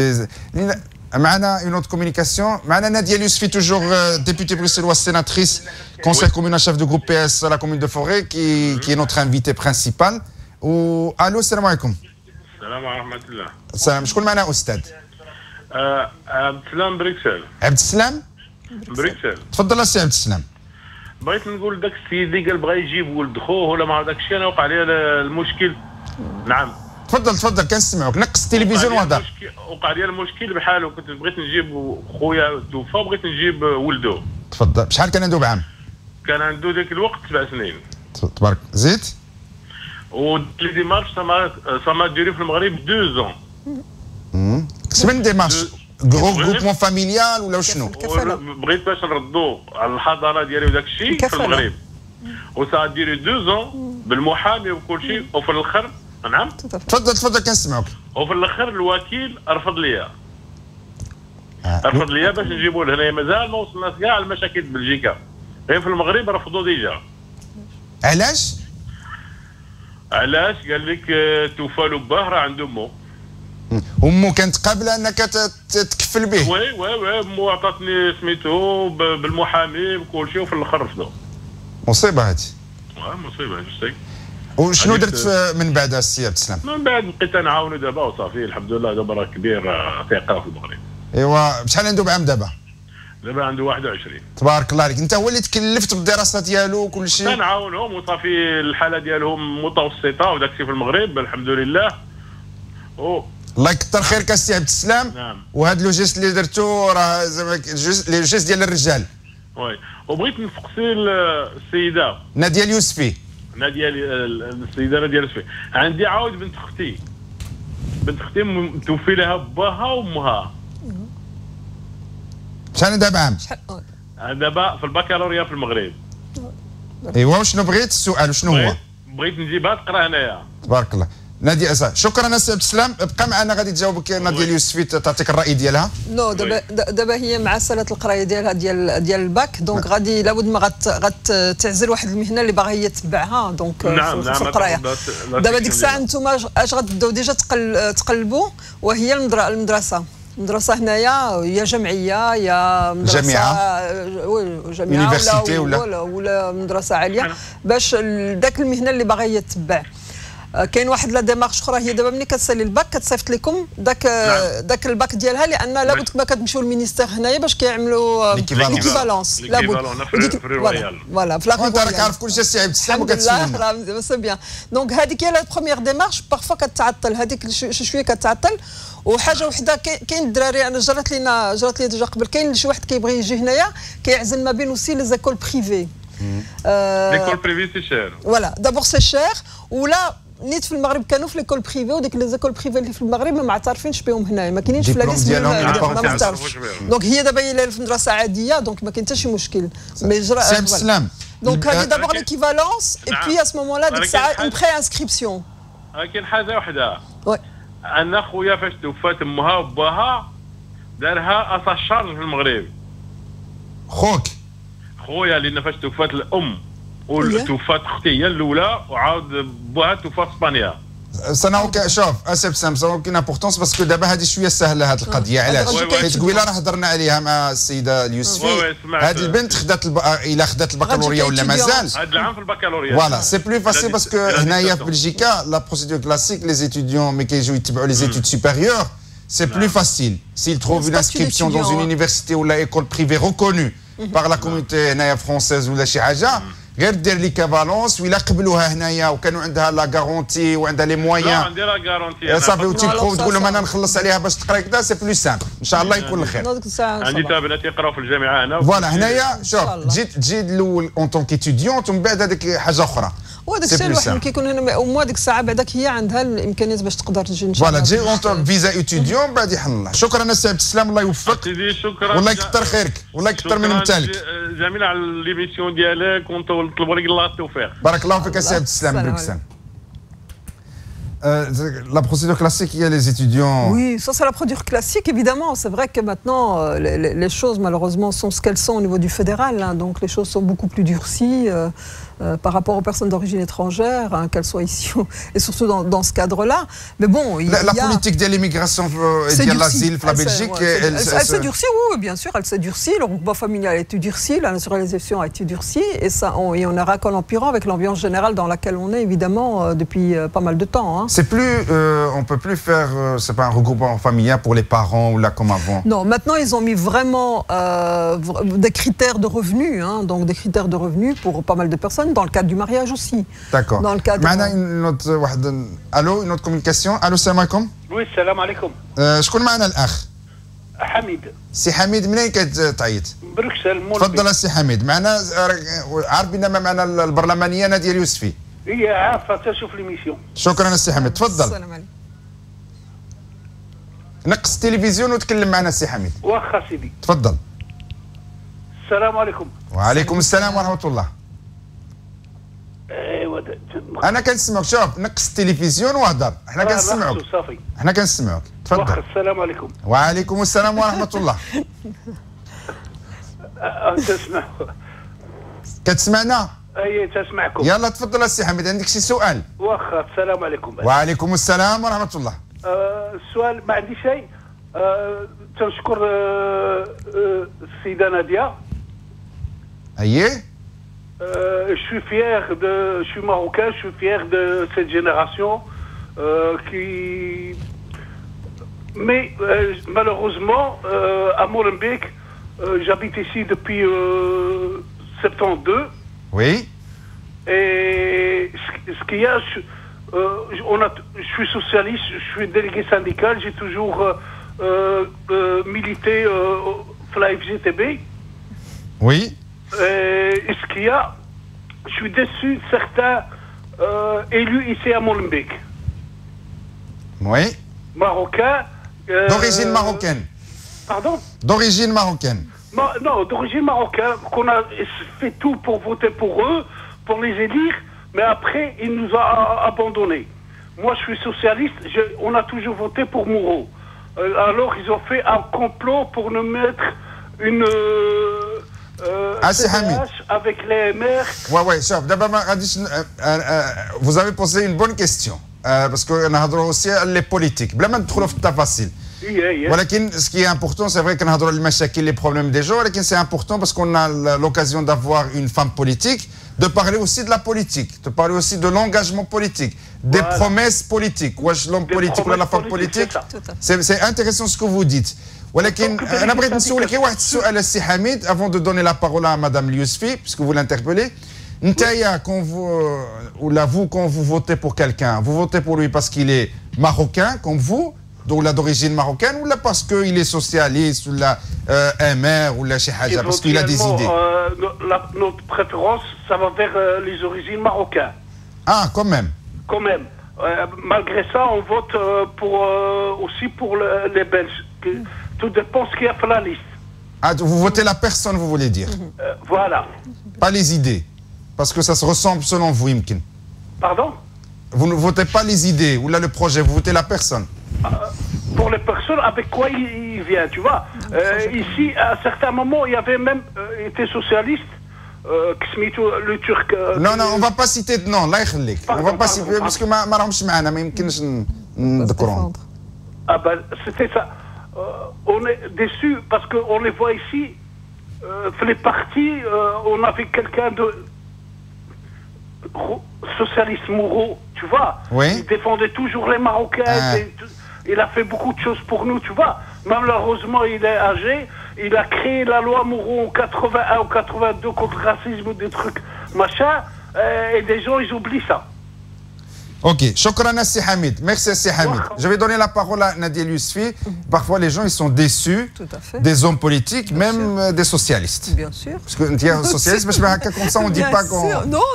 معنا اون اوت كومونيكاسيون. معنا ناديه اليوسفي توجور ديبوتي بروسيلواز سيناتريس conseil communal chef de groupe PS à la commune de Forêt qui est notre invité principal. Allô, السلام عليكم. السلام ورحمة الله. السلام، شكون معنا أستاذ؟ عبد السلام بريكسل. عبد السلام؟ بريكسل. تفضل السي عبد السلام. بغيت نقول داك السيد اللي قال بغا يجيب ولد خوه ولا ما عرف داك الشيء، انا وقع لي المشكل. نعم. تفضل كنسمعوك، نقص التلفزيون وهضر. وقع لي المشكل بحاله، كنت بغيت نجيب خويا توفى وبغيت نجيب ولده. تفضل. بشحال كان عنده بعام؟ كان عنده ذاك الوقت 7 سنين. تبارك. زيد؟ ولي ديمارش سا ديري في المغرب 2 ans. شمن ديمارش؟ غروبمون فاميليال ولا شنو؟ بغيت باش نردو على الحضانه ديالي وداك الشيء في المغرب. وسا ديري 2 ans بالمحامي وكل شيء، وفي الاخر نعم. تفضل كنسمعوك. وفي الاخر الوكيل رفض ليا. باش نجيبو لهنايا، مازال ما وصلناش كاع المشاكل بلجيكا، غير في المغرب رفضوا ديجا. علاش؟ قال لك توفى له باه راه عنده امه كانت قابله انك تكفل به؟ وي امه عطاتني سميتو بالمحامي بكل شيء، وفي الاخر رفضوا. مصيبه هذه. مصيبه هذه. وشنو درت من بعد السي عبد السلام؟ من بعد بقيت نعاونو دابا وصافي الحمد لله، دابا راه كبير ثقه في المغرب. ايوا بشحال عنده بعام دابا؟ دابا عنده 21. تبارك الله عليك. انت هو اللي تكلفت بالدراسه ديالو وكل شيء؟ كنعاونهم وصافي الحاله ديالهم متوسطه وداك الشيء في المغرب الحمد لله. الله يكثر خيرك السي عبد السلام. نعم. وهذا لو جيست اللي درتو راه زعما لو جيست ديال الرجال. وي. وبغيت نفقسي السيده ناديه اليوسفي. السيده ناديه اليوسفي، عندي عاود بنت اختي متوفي لها باها وامها. شحال دابا عام؟ دابا في البكالوريا في المغرب. ايوا وشنو بغيت السؤال وشنو هو؟ بغيت نجيبها تقرا هنايا. تبارك الله. نادي اسا شكرا السي عبد السلام، ابقى معنا غادي تجاوبك ناديه اليوسفي تعطيك الراي ديالها. نو دابا هي مع سنه القرايه ديالها ديال الباك، دونك غادي لابد ما غتعزل واحد المهنه اللي باغا هي تبعها دونك في القرايه. دابا ديك الساعه انتم اش غتبداو ديجا تقلبوا، وهي المدرسه هنايا يا جمعيه يا مدرسه جامعه ولا مدرسه عاليه باش ذاك المهنه اللي باغا هي تبع. كاين واحد لا ديمارش اخرى، هي دابا ملي كتسالي الباك كتصيفط لكم داك الباك ديالها، لان لابد ما كتمشيو للمينيستير هنايا باش كيعملوا ليكيفالونس. لابد فوالا في لاغي. انت راك عارف كلشي السي عبد السلام وكتسولنا. الحمد لله سي بيان. دونك هذيك هي لا بروميير ديمارش، بارفوا كتعطل هذيك شويه كتعطل. وحاجه وحده، كاين الدراري انا جرات لي ديجا قبل، كاين شي واحد كيبغي يجي هنايا كيعزل ما بين اوسي لي زيكول بريفي. ليكول بريفي سي شير. فوالا دابور سي شير. ولا نيت في المغرب كانوا في ليكول بريفي، وديك لي زيكول بريفي اللي في المغرب ما معترفينش بهم هنايا، ما كاينينش في ليست ما معترفش. دونك هي دابا هي في مدرسه عاديه، دونك ما كاين حتى شي مشكل. مي جرا سي عبد السلام. دونك هذه دابور ليكيفالونس، اي بي ا سو مومون لا ديك الساعه اون بري انسكريبسيون. كاين حاجه وحده. وي. انا خويا فاش توفات امها وباها دارها اسا شارج في المغرب. خويا لان فاش توفات الام وتوفات اختي هي الاولى، وعاود بوها توفى في اسبانيا. سنعوك شوف اسي بسام سنعوك امبورطونس باسكو دابا هذه شويه سهله هذه القضيه. علاش؟ حيت قبيله راه هضرنا عليها مع السيده اليوسفي. هذه البنت الا خدات البكالوريا ولا مازال هذا العام في البكالوريا. فوالا سي بلو فاسيل باسكو هنايا في بلجيكا لا بروسيدور كلاسيك لي زيتيديون مي كيجيو يتبعوا لي زيتود سوبيريور. C'est plus facile s'ils trouvent une inscription dans une université ou l'école privée reconnue par la communauté française ou شي حاجه، غير دير ليكيفالونس. وإلا قبلوها هنايا وكانوا عندها لا غارونتي وعندها لي مويان عندي لا غارونتي صافي وتيبقاو تقول لهم انا نخلص عليها باش تقرا كذا، سي بلو سامبل ان شاء الله يكون الخير. عندي تا بنات يقراو في الجامعه هنا. فوالا هنايا شوف تجي الاول اون طونك ايتيديونت ومن بعد هذيك حاجه اخرى. وداك الشيء الواحد كيكون هنا وما ديك الساعه بعدك هي عندها الامكانيات باش تقدر تجي ان شاء الله. فوالا تجي اون فيزا ايتيديون بعد يحل الله. شكرا السي عبد السلام، الله يوفقك. شكرا والله يكثر خيرك والله يكثر من امثالك. جميل على ليميسيون ديالك ونطلبوا لك الله التوفيق. بارك الله فيك السي عبد السلام. بروكسل. La procédure classique, il y a les étudiants. Oui, ça c'est la procédure classique, évidemment. C'est vrai que maintenant, les choses malheureusement sont ce qu'elles sont au niveau du fédéral. Hein, donc les choses sont beaucoup plus durcies par rapport aux personnes d'origine étrangère, hein, qu'elles soient ici et surtout dans ce cadre-là. Mais bon, la politique de l'immigration et de l'asile en Belgique, elle s'est durcie, oui, bien sûr, elle s'est durcie. Le regroupement familial a été durci, la naturalisation a été durcie, et on ira qu'en empirant avec l'ambiance générale dans laquelle on est évidemment depuis pas mal de temps. Hein. C'est plus, on peut plus faire, c'est pas un regroupement familial pour les parents ou là comme avant. Non, maintenant ils ont mis vraiment des critères de revenus, hein, donc des critères de revenus pour pas mal de personnes, dans le cadre du mariage aussi. D'accord. Dans le cadre. une autre communication. Allô, salam alaikum. Oui, salam alaikum. شكون معنا الأخ؟ حميد. سي حميد منين كتعيط؟ بروكسل مول. تفضل السي حميد. معنا عارف بنا معنا البرلمانية نادية اليوسفي. هي عارفه تشوف ليميسيون. شكرا السي حميد، تفضل. السلام عليكم. نقص التلفزيون وتكلم معنا السي حميد. واخا سيدي. تفضل. السلام عليكم. وعليكم السلام ورحمة الله. ايوا أنا كنسمعك. شوف نقص التلفزيون وهضر، حنا كنسمعوك. صافي. حنا كنسمعوك، تفضل. واخا السلام عليكم. وعليكم السلام ورحمة الله. تسمع. كتسمعنا؟ اي تسمعكم. يلا تفضل السي حميد، عندك شي سؤال؟ واخا السلام عليكم. وعليكم السلام ورحمة الله. السؤال ما عندي شيء. تنشكر السيدة نادية. أيه. Je suis fier je suis marocain, je suis fier de cette génération qui. Mais malheureusement, à Molenbeek, j'habite ici depuis 72. Oui. Et ce qu'il y a, je suis socialiste, je suis délégué syndical, j'ai toujours milité pour la FGTB. Oui. Et ce qu'il y a, je suis déçu de certains élus ici à Molenbeek. Oui. Marocains. D'origine marocaine. Pardon? D'origine marocaine. Non, d'origine marocaine, qu'on a fait tout pour voter pour eux, pour les élire, mais après, il nous a abandonnés. Moi, je suis socialiste, on a toujours voté pour Moreau. Alors, ils ont fait un complot pour nous mettre une... avec les maires. Ouais, chef. D'abord, vous avez posé une bonne question. Parce qu'on a aussi les politiques. Bla ma ندخلوا في التفاصيل. ولكن ce qui est important, c'est vrai qu'on a les problèmes des gens, mais c'est important parce qu'on a l'occasion d'avoir une femme politique, de parler aussi de la politique, de parler aussi de l'engagement politique, des promesses politiques. L'homme politique ou la femme politique, c'est intéressant ce que vous dites. ولكن انا بغيت نسولك واحد السؤال السي حميد avant de donner la parole à madame Yousfi puisque vous l'interpellez. Ntaïa, quand vous votez pour quelqu'un, vous votez pour lui parce qu'il est marocain comme vous, donc là d'origine marocaine, ou là parce qu'il est socialiste, ou là MR, ou là chez Haja, parce qu'il a des idées? Notre préférence, ça va vers les origines marocaines. Ah, quand même. Quand même. Malgré ça, on vote aussi pour les Belges. Tout dépend ce qu'il y a sur la liste. Ah, vous votez la personne, vous voulez dire? Voilà. Pas les idées. Parce que ça se ressemble selon vous, Imkin. Pardon? Vous ne votez pas les idées ou là le projet, vous votez la personne. Pour les personnes, avec quoi il vient, tu vois. Ici, à un certain moment, il y avait même été socialiste, le Turc. Non, on ne va pas citer de nom, là, on va pas citer, parce que ma ramche معنا ما يمكنش نذكرهم. Ah ben, c'était ça. On est déçus parce qu'on les voit ici, les partis, on avait quelqu'un de socialiste Moreau, tu vois. Oui. Il défendait toujours les Marocains. Il a fait beaucoup de choses pour nous, tu vois. Malheureusement, il est âgé. Il a créé la loi Moreau en 81 ou 82 contre le racisme, des trucs, machin. Et des gens, ils oublient ça. Ok, shukran à Hamid. Merci à Hamid. Je vais donner la parole à Nadia Yousfi. Parfois, les gens ils sont déçus des hommes politiques, même des socialistes. Bien sûr. Parce que tu es un socialiste, mais comme ça, on ne dit pas qu'on...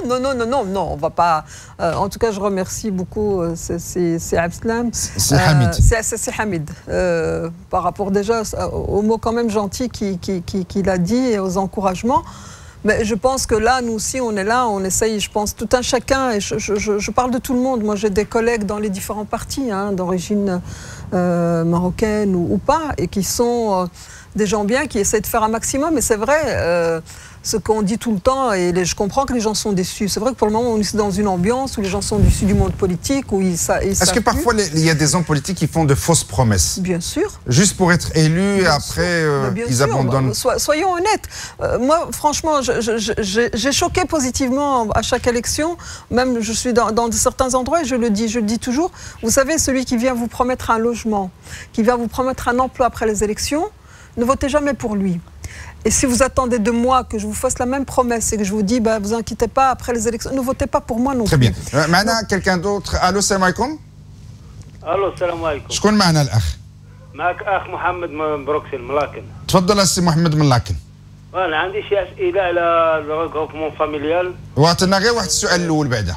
Non, on va pas... en tout cas, je remercie beaucoup c'est Abslam. C'est Hamid. C'est Hamid. Par rapport déjà aux mots quand même gentils qu'il a dit et aux encouragements. Mais je pense que là, nous aussi, on est là, on essaye, je pense, tout un chacun, et je parle de tout le monde. Moi, j'ai des collègues dans les différents partis, d'origine marocaine ou pas, et qui sont des gens bien, qui essaient de faire un maximum. Et c'est vrai, ce qu'on dit tout le temps, et je comprends que les gens sont déçus. C'est vrai que pour le moment, on est dans une ambiance où les gens sont déçus du monde politique, où Est-ce que parfois, il y a des hommes politiques qui font de fausses promesses? Bien sûr. Juste pour être élus, et après, ils abandonnent. Soyons honnêtes. Moi, franchement, j'ai choqué positivement à chaque élection. Même, je suis dans certains endroits, et je le dis toujours. Vous savez, celui qui vient vous promettre un logement, qui vient vous promettre un emploi après les élections, ne votez jamais pour lui. Et si vous attendez de moi que je vous fasse la même promesse et que je vous dis, vous inquiétez pas, après les élections, ne votez pas pour moi non plus. Très bien. Maintenant, quelqu'un d'autre. Allô, salam alaikum. Allô, salam alaikum. شكون معنا الأخ؟ معك أخ محمد من بروكسل ملاكن. تفضل السي محمد من لاكن. أنا عندي شي أسئلة على الغروبمون فاميليال. وعطينا غير واحد السؤال الأول بعدا.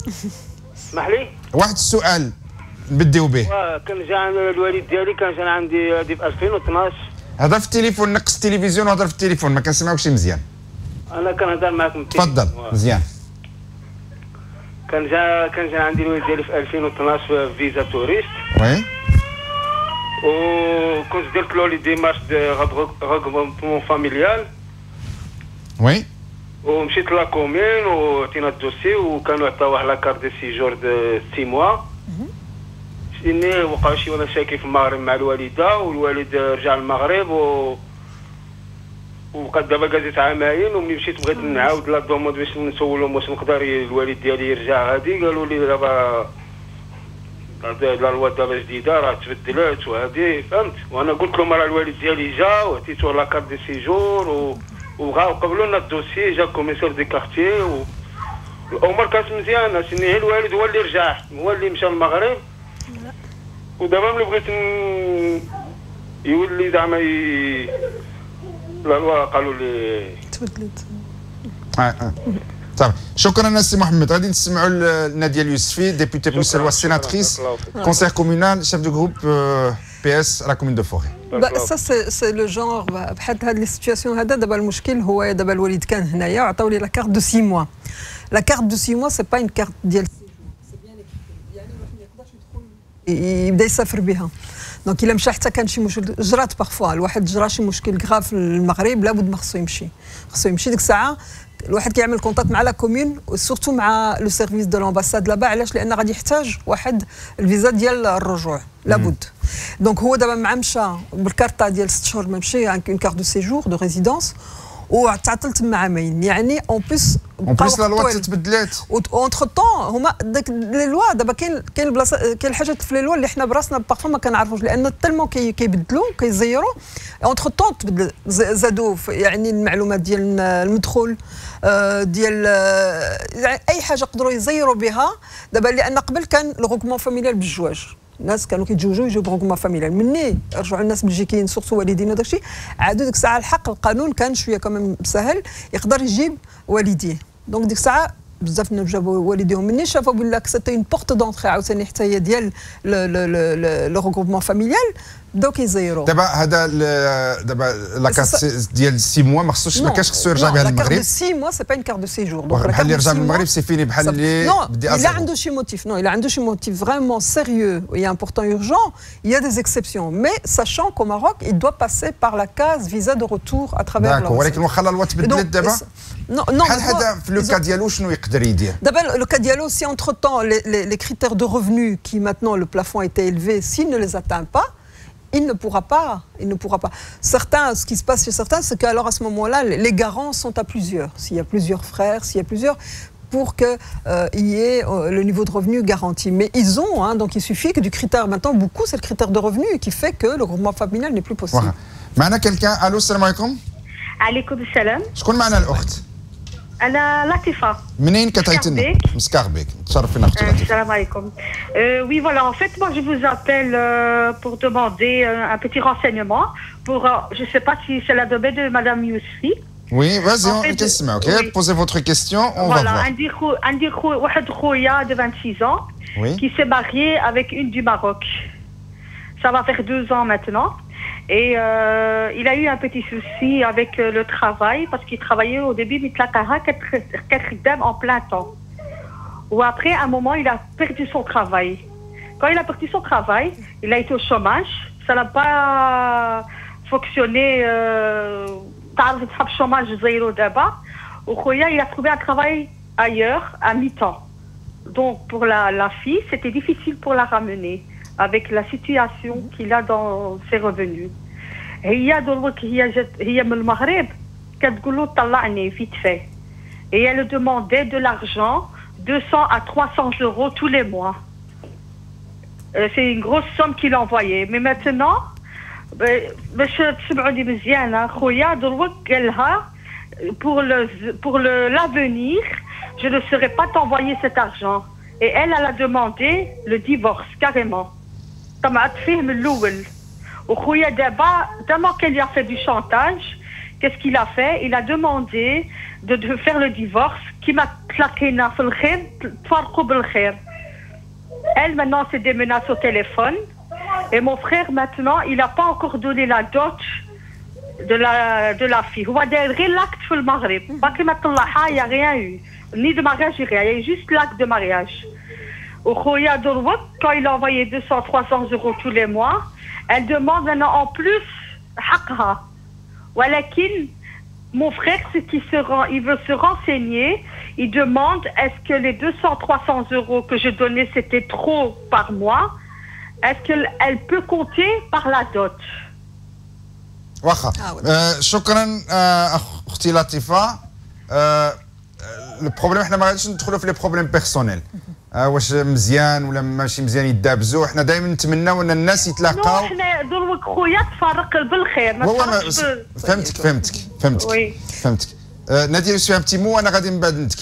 اسمح لي؟ واحد السؤال نبديو به. كان جا الوالد ديالي كان جا عندي هادي في 2012. هضر في التليفون، نقص التلفزيون وهضر في التليفون، ما كنسمعوكش مزيان. انا كنهضر معاكم تفضل مزيان. كان جا عندي الوالد ديالي في 2012 في فيزا توريست. وي. وكنت درت له لي ديمارش دو غروبمون فاميليال. وي. ومشيت لا كومين وعطينا الدوسي وكانوا عطاوه لا كارت دو سيجور دو 6 موا. إني وقع شي مشاكل في المغرب مع الوالدة والوالد رجع للمغرب وبقات دابا قازت عامين وملي مشيت بغيت نعاود لا دوموند باش نسولهم واش نقدر الوالد ديالي يرجع غادي قالوا لي دابا لا لوا دابا جديده راه تبدلات وهادي فهمت وانا قلت لهم راه الوالد ديالي جا وعطيتو لا كارت دي سيجور وبغاو قبلوا لنا الدوسي جا كوميسور دي كارتي الامور كانت مزيانه سني الوالد هو اللي رجع هو اللي مشى للمغرب ودابا ملي بغيت يولي زعما لا لوا قالوا لي تبدلت. صافي شكرا السي محمد. غادي نسمعوا نادية اليوسفي ديبيوتي بروسيل والسيناتريس كونسير كومونال شيف دو جروب FPS à la commune de Forêt. Ça c'est le genre بحال هاد لي سيتوياسيون هذا دابا المشكل هو دابا الوالد كان هنايا وعطاو لي لا كارت دو 6 mois. La carte de 6 mois c'est pas une carte ديال سي بيان يعني الواحد ما يقدرش يدخل يبدا يسافر بها. دونك الا مشى حتى كان شي مشكل جرات بارفوا الواحد جرى شي مشكل غراف في المغرب لابد ما خصو يمشي ديك الساعه الواحد كيعمل كونتاكت مع لا كومون وسورتو مع لو سيرفيس دو لامباساد لابا علاش لان غادي يحتاج واحد الفيزا ديال الرجوع لابد دونك هو دابا مع مشى بالكارطه ديال 6 شهور ما مشى اون كارت دو سيجور دو ريزيدونس وتعطلت مع عامين يعني اون بليس لا لوا تبدلات اونتر طون هما داك لي لوا دابا كاين بلاصه كاين الحاجات في لي لوا اللي حنا براسنا بارفو ما كنعرفوش لان تالمون كيبدلوا كيزيروا اونتر طون تبدل زادوا يعني المعلومات ديال المدخول ديال اي حاجه يقدروا يزيروا بها دابا لان قبل كان لو غوكمون فاميليال بالجواج الناس كانوا كيتزوجوا يجيو بغوكمون فاميليال مني رجعوا الناس بلجيكيين سورتو والدينا وداكشي عادوا ديك الساعه الحق القانون كان شويه كمان سهل يقدر يجيب والديه دونك ديك الساعه بزاف الناس جابوا والديهم مني شافوا بلا سيتي اون بورت دونطري عاوتاني حتى هي ديال لو غوكمون فاميليال بداو كيزيروا دابا دابا لا كارت ديال 6 mois ما خصوش ما كاش خصو يرجع بها للمغرب. لا كارت 6 mois سي با اون كارت دو سيجور دونك بحال اللي يرجع للمغرب سي فيني بحال اللي بدي الا عنده شي موتيف الا عنده شي موتيف فريمون سيريeux et important urgent il y a des exceptions mais sachant qu'au Maroc il doit passer par la case visa de retour à travers l'ambassade. ولكن واخا لا لوا تبدلت دابا بحال هذا في لو كا ديالو شنو يقدر يدير دابا لو كا ديالو سي entre temps les critères de revenus qui maintenant le plafond était élevé s'il ne les atteint pas il ne pourra pas. Certains, ce qui se passe chez certains, c'est qu'alors à ce moment-là, les garants sont à plusieurs. S'il y a plusieurs frères, s'il y a plusieurs, pour qu'il y ait le niveau de revenu garanti. Mais ils ont, donc il suffit que du critère, maintenant beaucoup, c'est le critère de revenu qui fait que le groupement familial n'est plus possible. معنا quelqu'un. Allô, salam alaikum. عليكم السلام. شكون معنا الأخت؟ أنا لطيفة. منين كتعيطينا؟ مسكاربيك. تشرفينا أختي لطيفة. السلام عليكم. Oui, voilà. En fait, moi, je vous appelle pour demander un petit renseignement. Pour, je ne sais pas si c'est la domaine de Madame Yousfi. Oui, vas-y, on t'estimez, ok? Posez votre question, on va voir. عندي واحد خويا de 26 ans qui s'est marié avec une du Maroc. Ça va faire 2 ans maintenant. Et il a eu un petit souci avec le travail parce qu'il travaillait au début en plein temps. Ou après, à un moment, il a perdu son travail. Quand il a perdu son travail, il a été au chômage. Ça n'a pas fonctionné. Chômage zéro d'abord. Il a trouvé un travail ailleurs, à mi-temps. Donc, pour la fille, c'était difficile pour la ramener avec la situation qu'il a dans ses revenus. هي دروك هي من المغرب كتقول له طلعني vite fait. Et elle demandait de l'argent 200 à 300 euros tous les mois. C'est une grosse somme qu'il envoyait. Mais maintenant باش تسمعوني مزيان خويا دروك قالها pour l'avenir je ne saurais pas t'envoyer cet argent. Et elle a demandé le divorce carrément. طمعت فيه من الأول. وخويا دابا tellement qu'elle lui a fait du chantage, qu'est-ce qu'il a fait? Il a demandé de faire le divorce. كيما تلاقينا في الخير تفرقوا بالخير. Elle maintenant c'est des menaces au téléphone. Et mon frère maintenant il n'a pas encore donné la dot de la fille. هو داير غير l'acte في المغرب. باقي ما طلعها y a rien eu. Ni de mariage ni rien. Il y a juste l'acte de mariage. وخويا دروك quand il a envoyé 200-300 euros tous les mois, elle demande maintenant en plus حقها. ولكن mon frère il veut se renseigner, il demande est-ce que les 200-300 euros que je donnais c'était trop par mois, est-ce qu'elle peut compter par la dot. واخا شكرا اختي لطيفه. لو بروبليم حنا ما غاديش ندخلوا في لي بروبليم بيرسونيل واش مزيان ولا ماشي مزيان يدابزوا. حنا دائما نتمناو ان الناس يتلاقاو. حنا دروك خويا تفرق بالخير. فهمتك. نادي سي ان بتي مو انا غادي من بعد نتكلم.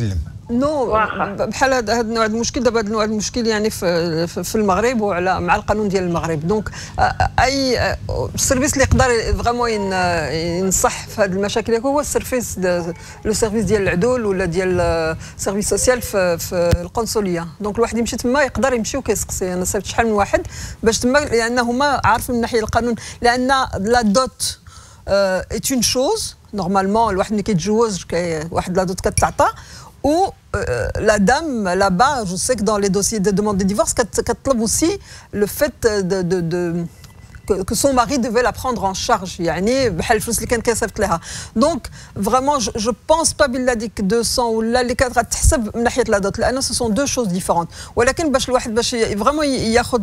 نو بحال هذا النوع المشكل دابا، هذا النوع المشكل يعني في المغرب وعلى مع القانون ديال المغرب. دونك اي السيرفيس اللي يقدر فريمون ينصح في هذه المشاكل هو السيرفيس لو سيرفيس ديال العدول ولا ديال السيرفيس سوسيال في القنصليه. دونك الواحد يمشي تما يقدر يمشي وكيسقسي. انا صيفط شحال من واحد باش تما، لان هما عارفين من ناحيه القانون، لان لا دوت est une chose normalement الواحد ملي كيتزوج واحد لا دوت كتعطى. Ou la dame là-bas, je sais que dans les dossiers de demande de divorce, qu'elle aussi le fait que son mari devait la prendre en charge. يعني بحال الفلوس اللي كان كيصيفط لها. Donc vraiment je pense pas بالله ديك 200 ولا اللي كانت غتحسب من ناحيه لا دوت، لان ce sont deux choses différentes. ولكن باش الواحد باش فريمون ياخذ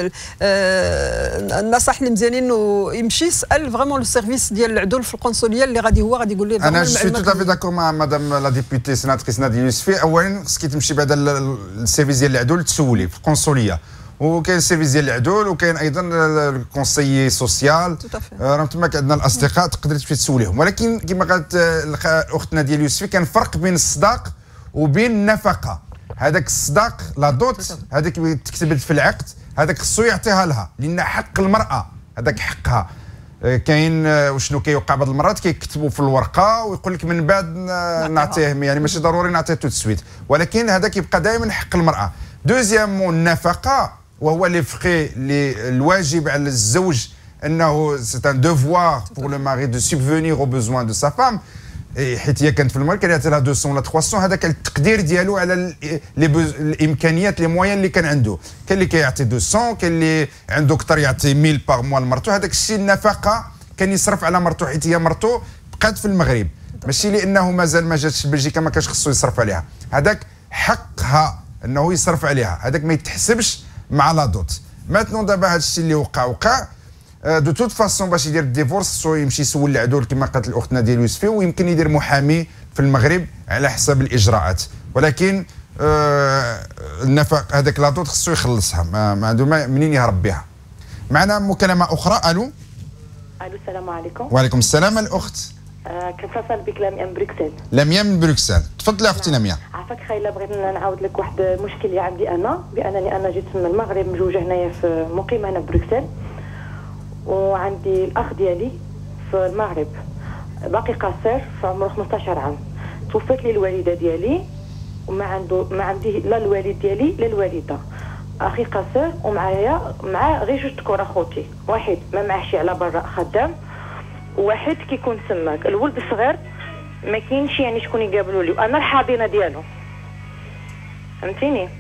النصائح اللي مزيانين ويمشي يسال فريمون لو سيرفيس ديال العدول في القنصليه اللي غادي هو غادي يقول ليه. انا جو سوي توت افي داكور مع مدام لا ديبوتي سيناتريس ناديه يوسفي. اولا خصك تمشي بعدا للسيرفيس ديال العدول تسولي في القنصليه، وكاين السيرفيس ديال العدول، وكاين ايضا الكونسيي سوسيال. راه تما عندنا الاصدقاء تقدر تمشي تسوليهم. ولكن كما قالت اختنا ديال يوسفي، كان فرق بين الصداق وبين النفقه. هذاك الصداق لا دوت هذاك تكتبت في العقد، هذاك خصو يعطيها لها لان حق المراه، هذاك حقها. كاين وشنو كيوقع بعض المرات كيكتبوا في الورقه ويقول لك من بعد نعطيه، يعني ماشي ضروري نعطيه تو تسويت، ولكن هذا كيبقى دائما حق المراه. دوزيامون النفقه، وهو لي فخي اللي الواجب على الزوج انه سي ان دوفوار بور لو ماري دو سوبفونير او بوزوان دو سا فام. حيت هي كانت في المغرب كان يعطي لها 200 ولا 300، هذاك التقدير ديالو على الامكانيات لي موان اللي كان عنده. كاين اللي كيعطي 200، كاين اللي عنده اكثر يعطي 1000 باغ موا لمرتو. هذاك الشيء النفقه كان يصرف على مرتو، حيت هي مرتو بقات في المغرب، ماشي لانه مازال ما جاتش بلجيكا ما كانش خصو يصرف عليها. هذاك حقها انه يصرف عليها، هذاك ما يتحسبش مع لا دوت. ماتنون دابا هذا الشيء اللي وقع دو توت فاسون باش يدير الديفورس خصو يمشي يسول العدول كما قالت الاخت ناديه يوسفي، ويمكن يدير محامي في المغرب على حسب الاجراءات. ولكن النفق هذاك لا دوت خصو يخلصها، ما عنده منين يهرب بها. معنا مكالمه اخرى. الو السلام عليكم. وعليكم السلام الاخت. كنتصل بك لميا من بروكسل. لميا من بروكسل، تفضلي اختي لميا. عافاك خايله، بغيت نعاود لك واحد المشكل اللي عندي انا، بانني انا جيت من المغرب مجوجه هنايا في مقيمه هنا في بروكسل، وعندي الاخ ديالي في المغرب باقي قاصر في عمره 15 عام. توفت لي الوالده ديالي وما عندي لا الوالد ديالي لا الوالده. اخي قاصر ومعايا غير جوج كره خوتي، واحد ما معاهش على برا خدام، وواحد كيكون سماك. الولد الصغير ما كاينش يعني شكون يقابلوا لي، وانا الحاضنه ديالو، فهمتيني؟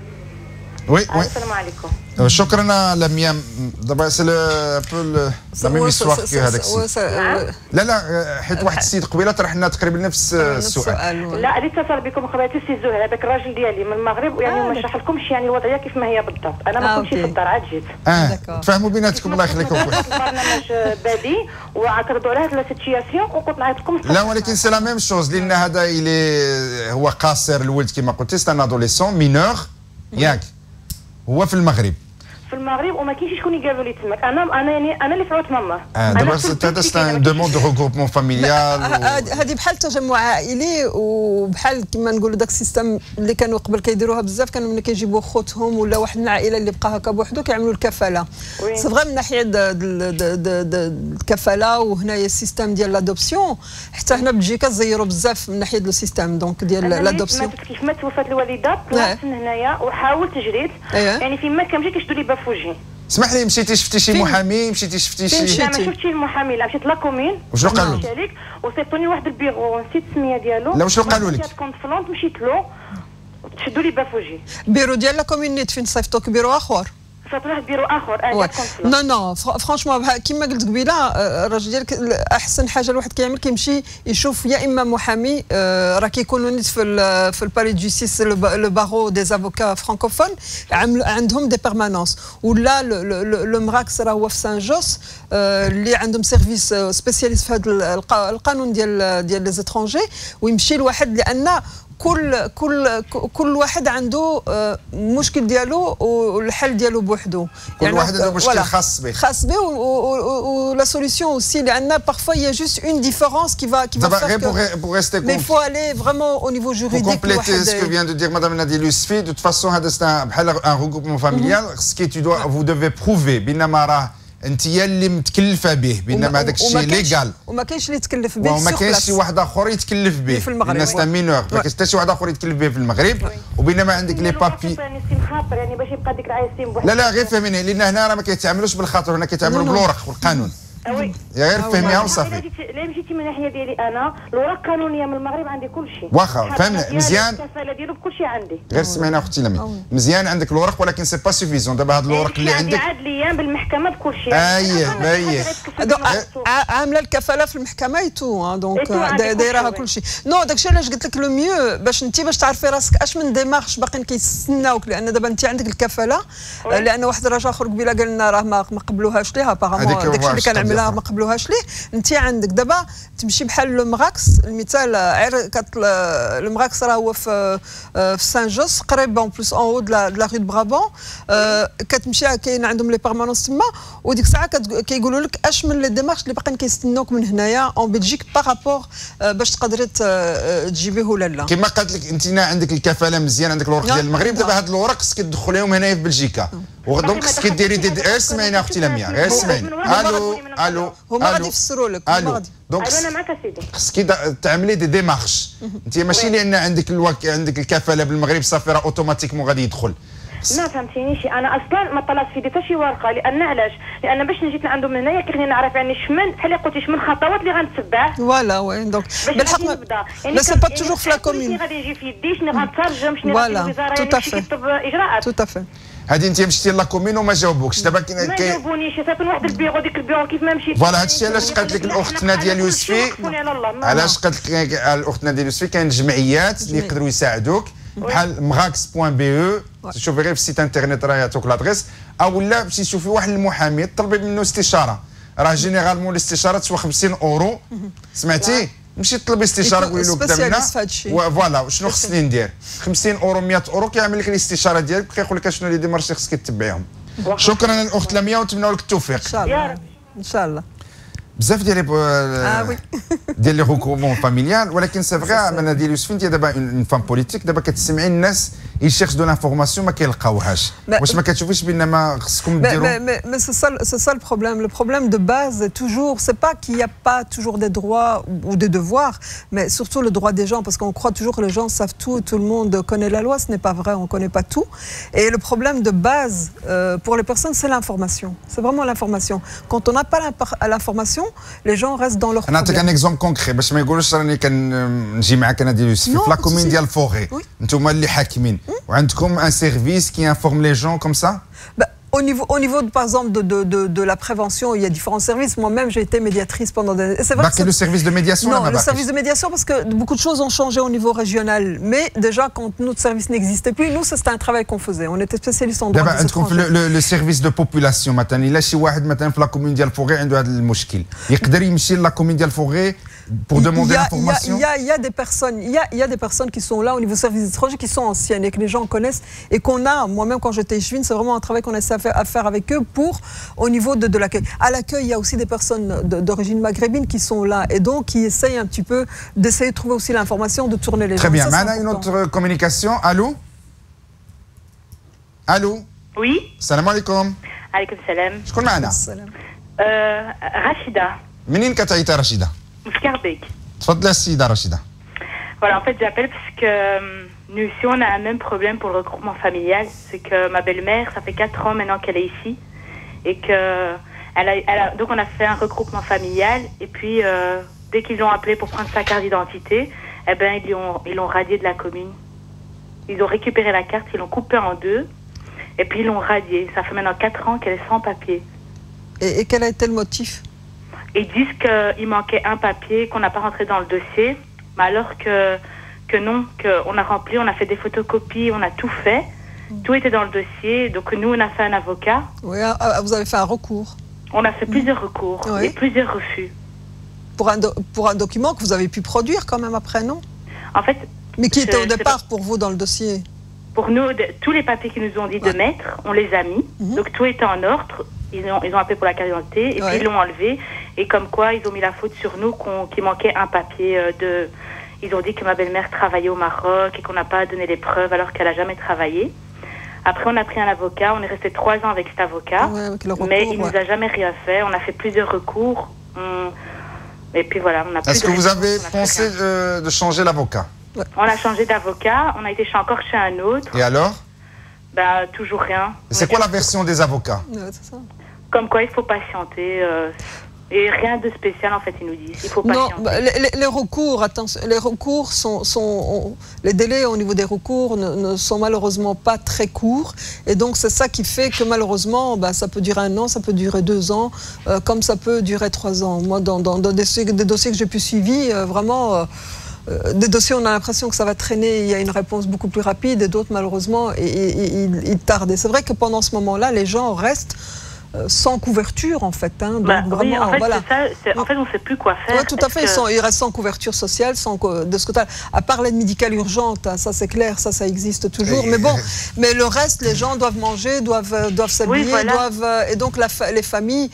وي السلام عليكم. شكرا لميا. دابا سي بو لا ميم هيستوار كي هذاك السيد. لا حيت واحد السيد قبيله طرح لنا تقريبا نفس السؤال. لا اللي اتصل بكم قبيله السي زهير، هذاك الراجل ديالي من المغرب، ويعني ما شرح لكمش يعني الوضعيه كيف ما هي بالضبط. انا ما كنتش في الدار، عاد جيت. تفاهموا بيناتكم الله يخليكم. البرنامج بادي وعترضوا على هاد لا سيتياسيون وقلت نعيط لكم. لا ولكن سي لا ميم شوز، لان هذا هو قاصر الولد كما قلتي، سي ان ادوليسون مينور ياك، هو في المغرب وما كاينش شكون يقابلوا لي تماك. انا اللي فعوت ماما. دابا سي دوموند دو ريغروبمون فاميليال. هذه بحال تجمع عائلي، وبحال كما نقولوا داك السيستم اللي كانوا قبل كيديروها بزاف، كانوا ملي كيجيبوا خوتهم ولا واحد من العائله اللي بقى هكا بوحدو كيعملوا الكفاله. سي فغي من ناحيه الكفاله، وهنايا السيستم ديال لادوبسيون، حتى هنا بلجيكا زيروا بزاف من ناحيه لو سيستم دونك ديال لادوبسيون. كيف ما توفات الوالده طلعت من هنايا وحاولت جريت، يعني فين ما كنمشي كيشدوا لي باب في وجهي. اسمح لي، مشيتي شفتي شي محامي؟ مشيتي شفتي شي؟ لا ما شفتش المحامي، لا مشيت لاكومين. وشنو قالوا لك؟ وصيفطوني واحد البيرو نسيت السميه ديالو. لا وشنو قالوا لك؟ كونفلونت مشيت له شدوا لي باب في وجهي. بيرو ديال لاكومين فين صيفطوك؟ بيرو اخر؟ صيفطوا واحد بيرو اخر. نو فرانشمون كيما قلت قبيله، الراجل ديالك احسن حاجه الواحد كيعمل كيمشي يشوف يا اما محامي، راه كيكونوا نيت في البالي دو جوستيس لو بارو دي افوكا فرانكوفون عندهم دي بيرمانونس، ولا لو مراكس راه هو في سان جوس اللي عندهم سيرفيس سبيسياليست في هذا القانون ديال لي زيترونجي، ويمشي الواحد لان كل واحد عنده مشكل ديالو والحل ديالو بوحدو. كل واحد عنده مشكل خاص به. خاص به ولا سوليسيون اوسي لان parfois il y a juste une différence qui va faire que pour rester mais il faut aller vraiment au niveau juridique. Pour compléter ce que vient de dire Madame Nadine Yousfi, de toute façon c'est un regroupement familial. Ce que vous devez prouver بينما راه انت هي اللي متكلفه به بينما هذاك الشيء ليغال وما كاينش اللي يتكلف به وما كاينش شي واحد اخر يتكلف به في المغرب الناس تاع مينور ما كاينش حتى شي واحد اخر يتكلف به في المغرب وبينما عندك لي بابي يعني باش يبقى ديك العايسين بوحدهم. لا غير فهميني لان هنا راه ما كيتعاملوش بالخاطر هنا كيتعاملوا بالورق والقانون. غير فهميها وصافي. لا مشيتي من الناحيه ديالي انا الوراق قانونيه من المغرب عندي كل شيء. واخا فهمنا مزيان. الكفاله ديالو بكل شيء عندي. غير سمعنا اختي لمي مزيان عندك الورق ولكن سي با سوفيزون دابا هاد الورق اللي عندك عاد ليا بالمحكمه بكل شيء. عامله الكفاله في المحكمه ايتو دونك دايرها كل شيء. نو داكشي علاش قلت لك لو ميو باش تعرفي راسك اش من ديمارش باقيين كيستناوك لان دابا انت عندك الكفاله لان واحد الراجل اخر قبيله قال لنا راه ما قبلوهاش ليها ابارامون داكشي اللي كنعملها ما قبلوهاش ليه. انت عندك دابا تمشي بحال المغاكس المثال المغاكس راه هو في سان جوس قريب اون بلوس اون هو دو لا رue دو برابون. كتمشي كاين عندهم لي بيرمانونس تما وديك الساعه كيقولوا لك اش من لي ديمارش اللي باقيين كيستناوك من هنايا اون بلجيك بارابور باش تقدري تجيبيه ولا لا. كما قالت لك انت عندك الكفاله مزيان عندك الورق ديال المغرب دابا هاد الورق خصك تدخليهم هنايا في بلجيكا ودونك خصك ديري غير سمعيني اختي لميا غير سمعيني. الو هما غادي يفسروا لك. دونك انا معك اسيدي خصك تعملي دي ديمارش انت ماشي لان عندك عندك الكفاله بالمغرب صافي راه اوتوماتيكمون غادي يدخل. ما فهمتينيش انا اصلا ما طلعت في يدي حتى شي ورقه لان علاش؟ لان باش جيت لعندهم من هنايا كيخليني نعرف يعني شمن بحال اللي قلتي شمن خطوات اللي غنتبع. فوالا وي دونك بالحق لا سي با توجور في لا كومين غادي يجي في يدي شنو غنترجم شنو غادي الوزاره كيكتب اجراءات. تو افي هادي انت مشيتي لا كومين وما جاوبوكش دابا ما جاوبونيش صافي واحد البيرو ديك البيرو كيف ما مشيت. فوالا هادشي علاش قالت لك الاخت ناديه اليوسفي علاش قالت لك الاخت ناديه اليوسفي كاين جمعيات اللي يقدروا يساعدوك بحال مغاكس.be تشوفي غير في السيت انترنت راه يعطوك لادريس او لا باش تشوفي واحد المحامي طلبي منه استشاره راه جينيرالمون الاستشاره تسوى 50 اورو سمعتي مشي طلبي استشاره قولي له قدامنا فوالا شنو خصني ندير 50 اورو 100 اورو كيعمل لك الاستشاره ديالك كيقول لك شنو لي ديمارشي خصك تتبعيهم. شكرا الاخت لميا ونتمنوا لك التوفيق ان شاء الله ان شاء الله. بزاف ديال لي ريكومون فاميليال ولكن سي فغي من ديال يوسف انت دابا اون فام بوليتيك دابا كتسمعي الناس يشيرش دو لانفورماسيون ما كيلقاوهاش واش ما كتشوفيش بان ما خصكم ديروا mais c'est ça le problème de base est toujours c'est pas qu'il y a pas toujours des droits ou des devoirs mais surtout le droit des gens parce qu'on croit toujours que les gens savent tout le monde connaît la loi, ce n'est pas vrai, on connaît pas tout et le problème de base pour les personnes c'est l'information, c'est vraiment l'information. Quand on n'a pas l'information les gens restent dans leur problème. نعطيك ان اكزومبل كونكري باش ما يقولوش راني كنجي معاك انا ديال يوسف في لا كومين ديال فوغي نتوما اللي حاكمين وعندكم ان سيرفيس كي انفورم لي جون كوم سا. Au niveau par exemple de la prévention, il y a différents services. Moi-même, j'ai été médiatrice pendant des années. C'est vrai que le service de médiation. Non, le service de médiation parce que beaucoup de choses ont changé au niveau régional. Mais déjà, quand notre service n'existait plus, nous, c'était un travail qu'on faisait. On était spécialistes en droit des étrangers. Le service de population مثلا إلا شي واحد مثلا في لا كومين ديال فوغي عنده هذا المشكل يقدر يمشي لا كومين ديال فوغي pour demander l'information. Il y a des personnes qui sont là au niveau du service étranger qui sont anciennes et que les gens connaissent et qu'on a, moi-même quand j'étais échevine, c'est vraiment un travail qu'on essaie à faire avec eux pour au niveau de l'accueil. À l'accueil, il y a aussi des personnes d'origine maghrébine qui sont là et donc qui essayent un petit peu d'essayer de trouver aussi l'information, de tourner les gens. Très bien. Maintenant, une autre communication. Allô? Allô? Oui. Salam alaikum. Alaikum salam. شكون معنا؟ Rachida. منين كتعيطي رشيدة؟ Scarbeck. تفضلي السيدة رشيدة. Voilà, en fait, j'appelle parce que nous aussi, on a un même problème pour le regroupement familial. C'est que ma belle-mère, ça fait 4 ans maintenant qu'elle est ici. Et que donc, on a fait un regroupement familial. Et puis, dès qu'ils l'ont appelé pour prendre sa carte d'identité, eh ben, ils l'ont radiée de la commune. Ils ont récupéré la carte, ils l'ont coupée en 2. Et puis, ils l'ont radiée. Ça fait maintenant 4 ans qu'elle est sans papier. Et quel a été le motif? Ils disent qu'il manquait un papier, qu'on n'a pas rentré dans le dossier, mais alors que non, qu'on a rempli, on a fait des photocopies, on a tout fait. Tout était dans le dossier, donc nous on a fait un avocat. Oui, vous avez fait un recours. On a fait plusieurs recours et plusieurs refus. Pour un document que vous avez pu produire quand même après, non? En fait, Mais qui était au départ pour vous dans le dossier? Pour nous, tous les papiers qu'ils nous ont dit de mettre, on les a mis. Donc tout était en ordre. Ils ont appelé pour la carte d'identité et puis ils l'ont enlevé. Et comme quoi, ils ont mis la faute sur nous qu'il manquait un papier de... Ils ont dit que ma belle-mère travaillait au Maroc et qu'on n'a pas donné les preuves alors qu'elle n'a jamais travaillé. Après, on a pris un avocat. On est resté 3 ans avec cet avocat. Mais il ne nous a jamais rien fait. On a fait plusieurs recours. Et puis voilà, on a plus. Est-ce que vous avez pensé de changer l'avocat? On a changé d'avocat. On a été encore chez un autre. Et alors? Bah, toujours rien. C'est quoi la version des avocats? Comme quoi, il faut patienter. Et rien de spécial, en fait, ils nous disent. Il faut patienter. Non, les recours, attention, les recours les délais au niveau des recours ne sont malheureusement pas très courts. Et donc, c'est ça qui fait que malheureusement, ça peut durer 1 an, ça peut durer 2 ans, comme ça peut durer 3 ans. Moi, dans des dossiers que j'ai pu suivre, vraiment... des dossiers, on a l'impression que ça va traîner, il y a une réponse beaucoup plus rapide, et d'autres, malheureusement, ils tardent. Et c'est vrai que pendant ce moment-là, les gens restent sans couverture, en fait. Hein. Donc, vraiment, oui, en fait, voilà. en fait, on ne sait plus quoi faire. Oui, tout à fait. Ils restent sans couverture sociale, de ce côté. À part l'aide médicale urgente, ça c'est clair, ça existe toujours. Mais bon, mais le reste, les gens doivent manger, doivent s'habiller, et donc les familles...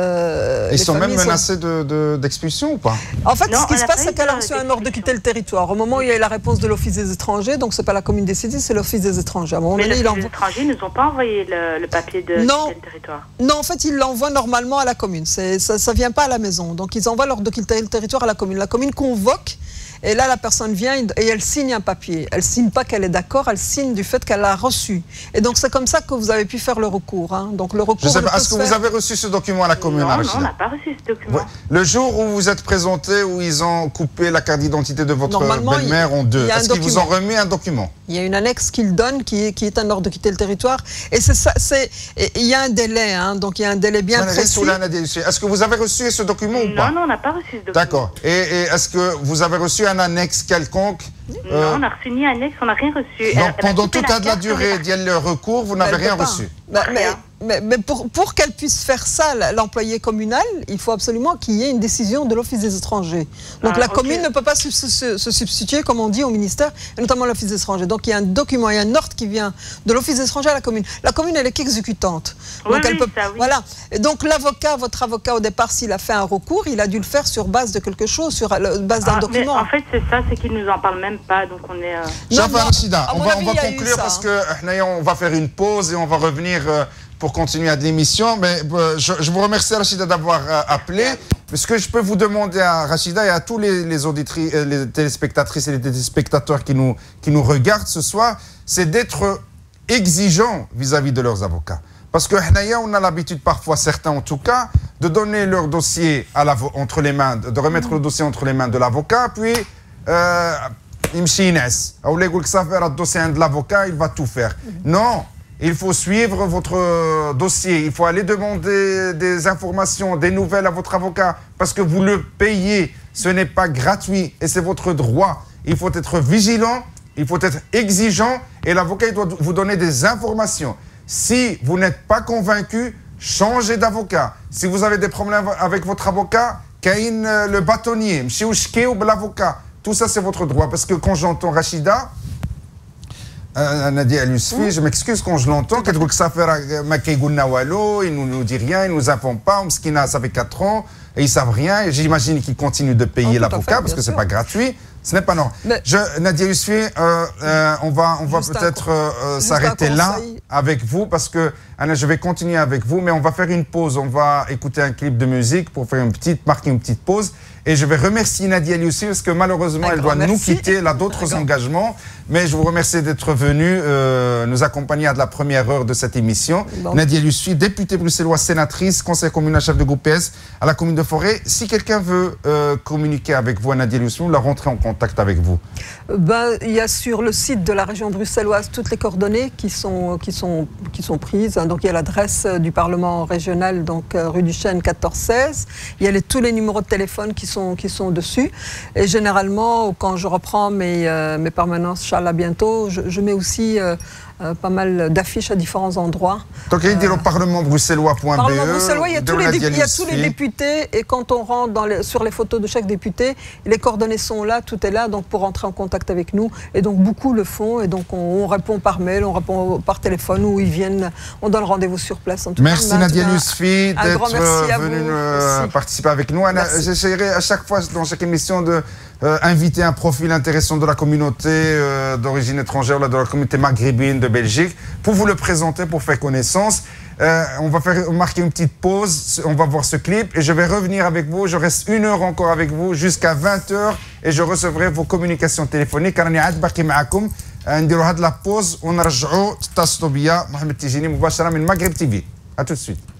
ils sont même menacés d'expulsion ou pas? En fait, ce qui se passe, c'est qu'elle a reçu un ordre de quitter le territoire. Au moment où il y a eu la réponse de l'Office des étrangers, donc c'est pas la commune décidée, c'est l'Office des étrangers. À un moment donné, l'Office des étrangers ne nous ont pas envoyé le papier de quitter le territoire. Non, en fait, ils l'envoient normalement à la commune. Ça ne vient pas à la maison. Donc, ils envoient l'ordre de quitter le territoire à la commune. La commune convoque. Et là, la personne vient et elle signe un papier. Elle ne signe pas qu'elle est d'accord, elle signe du fait qu'elle l'a reçu. Et donc, c'est comme ça que vous avez pu faire le recours. Hein. Donc, le recours. Je sais pas, est-ce que vous avez reçu ce document à la commune? Non, on n'a pas reçu ce document. Ouais. Le jour où vous êtes présenté, où ils ont coupé la carte d'identité de votre belle-mère en 2, est-ce qu'ils vous ont remis un document? Il y a une annexe qu'ils donnent qui est un ordre de quitter le territoire. Et c'est ça, il y a un délai, hein, donc il y a un délai bien précis. Est-ce que vous avez reçu ce document ou pas? Non, on n'a pas reçu ce document. D'accord. Et est-ce que vous avez reçu un annexe quelconque? Non, on n'a reçu ni annexe, on n'a rien reçu. Donc pendant toute la durée du recours, vous n'avez rien reçu? Mais pour qu'elle puisse faire ça, l'employé communal, il faut absolument qu'il y ait une décision de l'Office des étrangers. Donc la commune ne peut pas se substituer, comme on dit, au ministère, et notamment l'Office des étrangers. Donc il y a un document, il y a un ordre qui vient de l'Office des étrangers à la commune. La commune, elle est qu'exécutante. Donc elle peut. Voilà. Et donc l'avocat, votre avocat, au départ, s'il a fait un recours, il a dû le faire sur base de quelque chose, sur base d'un document. En fait, c'est ça, c'est qu'il ne nous en parle même pas. Donc on est. Rachida, on va conclure parce que on va faire une pause et on va revenir pour continuer à l'émission. Mais je vous remercie, Rachida, d'avoir appelé. Ce que je peux vous demander à Rachida et à tous les auditrices, les téléspectatrices et les téléspectateurs qui nous regardent ce soir, c'est d'être exigeants vis-à-vis de leurs avocats. Parce que on a l'habitude parfois, certains en tout cas, de donner leur dossier entre les mains, de remettre le dossier entre les mains de l'avocat, puis ça faire un dossier de l'avocat, il va tout faire. Non, il faut suivre votre dossier, il faut aller demander des informations, des nouvelles à votre avocat, parce que vous le payez, ce n'est pas gratuit et c'est votre droit. Il faut être vigilant, il faut être exigeant et l'avocat doit vous donner des informations. Si vous n'êtes pas convaincu, changez d'avocat. Si vous avez des problèmes avec votre avocat, le bâtonnier, ou l'avocat. Tout ça, c'est votre droit. Parce que quand j'entends Rachida, Nadia Yousfi, je m'excuse quand je l'entends, il ne nous dit rien, il ne nous informe pas, ça fait 4 ans, et ils ne savent rien. Et j'imagine qu'ils continuent de payer l'avocat parce que ce n'est pas gratuit. Ce n'est pas non. Nadia Yousfi, on va peut-être s'arrêter là avec vous parce que je vais continuer avec vous, mais on va faire une pause. On va écouter un clip de musique pour faire marquer une petite pause. Et je vais remercier Nadia Yousfi parce que malheureusement, elle doit nous quitter. Elle a d'autres engagements. Mais je vous remercie d'être venu nous accompagner à la première heure de cette émission. Nadia Yousfi, députée bruxelloise, sénatrice, conseiller communal, chef de groupe PS à la commune de Forêt. Si quelqu'un veut communiquer avec vous, Nadia Yousfi, on la rentrer en contact avec vous. Il y a sur le site de la région bruxelloise toutes les coordonnées qui sont prises. Donc il y a l'adresse du Parlement régional, donc rue du Chêne 1416. Il y a tous les numéros de téléphone qui sont dessus. Et généralement, quand je reprends mes permanences, Inch'Allah bientôt, je mets aussi pas mal d'affiches à différents endroits. Donc il dit au Parlement bruxellois.be. Parlement bruxellois, il y a tous les députés, et quand on rentre sur les photos de chaque député, les coordonnées sont là, tout est là, donc pour entrer en contact avec nous. Et donc beaucoup le font, et donc on répond par mail, on répond par téléphone, ou ils viennent, on donne rendez-vous sur place. En tout merci cas, Nadia Yousfi d'être venue participer avec nous. J'essaierai à chaque fois dans chaque émission de inviter un profil intéressant de la communauté d'origine étrangère, de la communauté maghrébine de Belgique, pour vous le présenter, pour faire connaissance. On va marquer une petite pause, on va voir ce clip et je vais revenir avec vous. Je reste 1 heure encore avec vous jusqu'à 20h et je recevrai vos communications téléphoniques. راني عاد باقي معكم نديروا هاد لا بوز ونرجعوا تتصلوا بيا محمد تيجيني مباشرة من مغرب تي في. À tout de suite.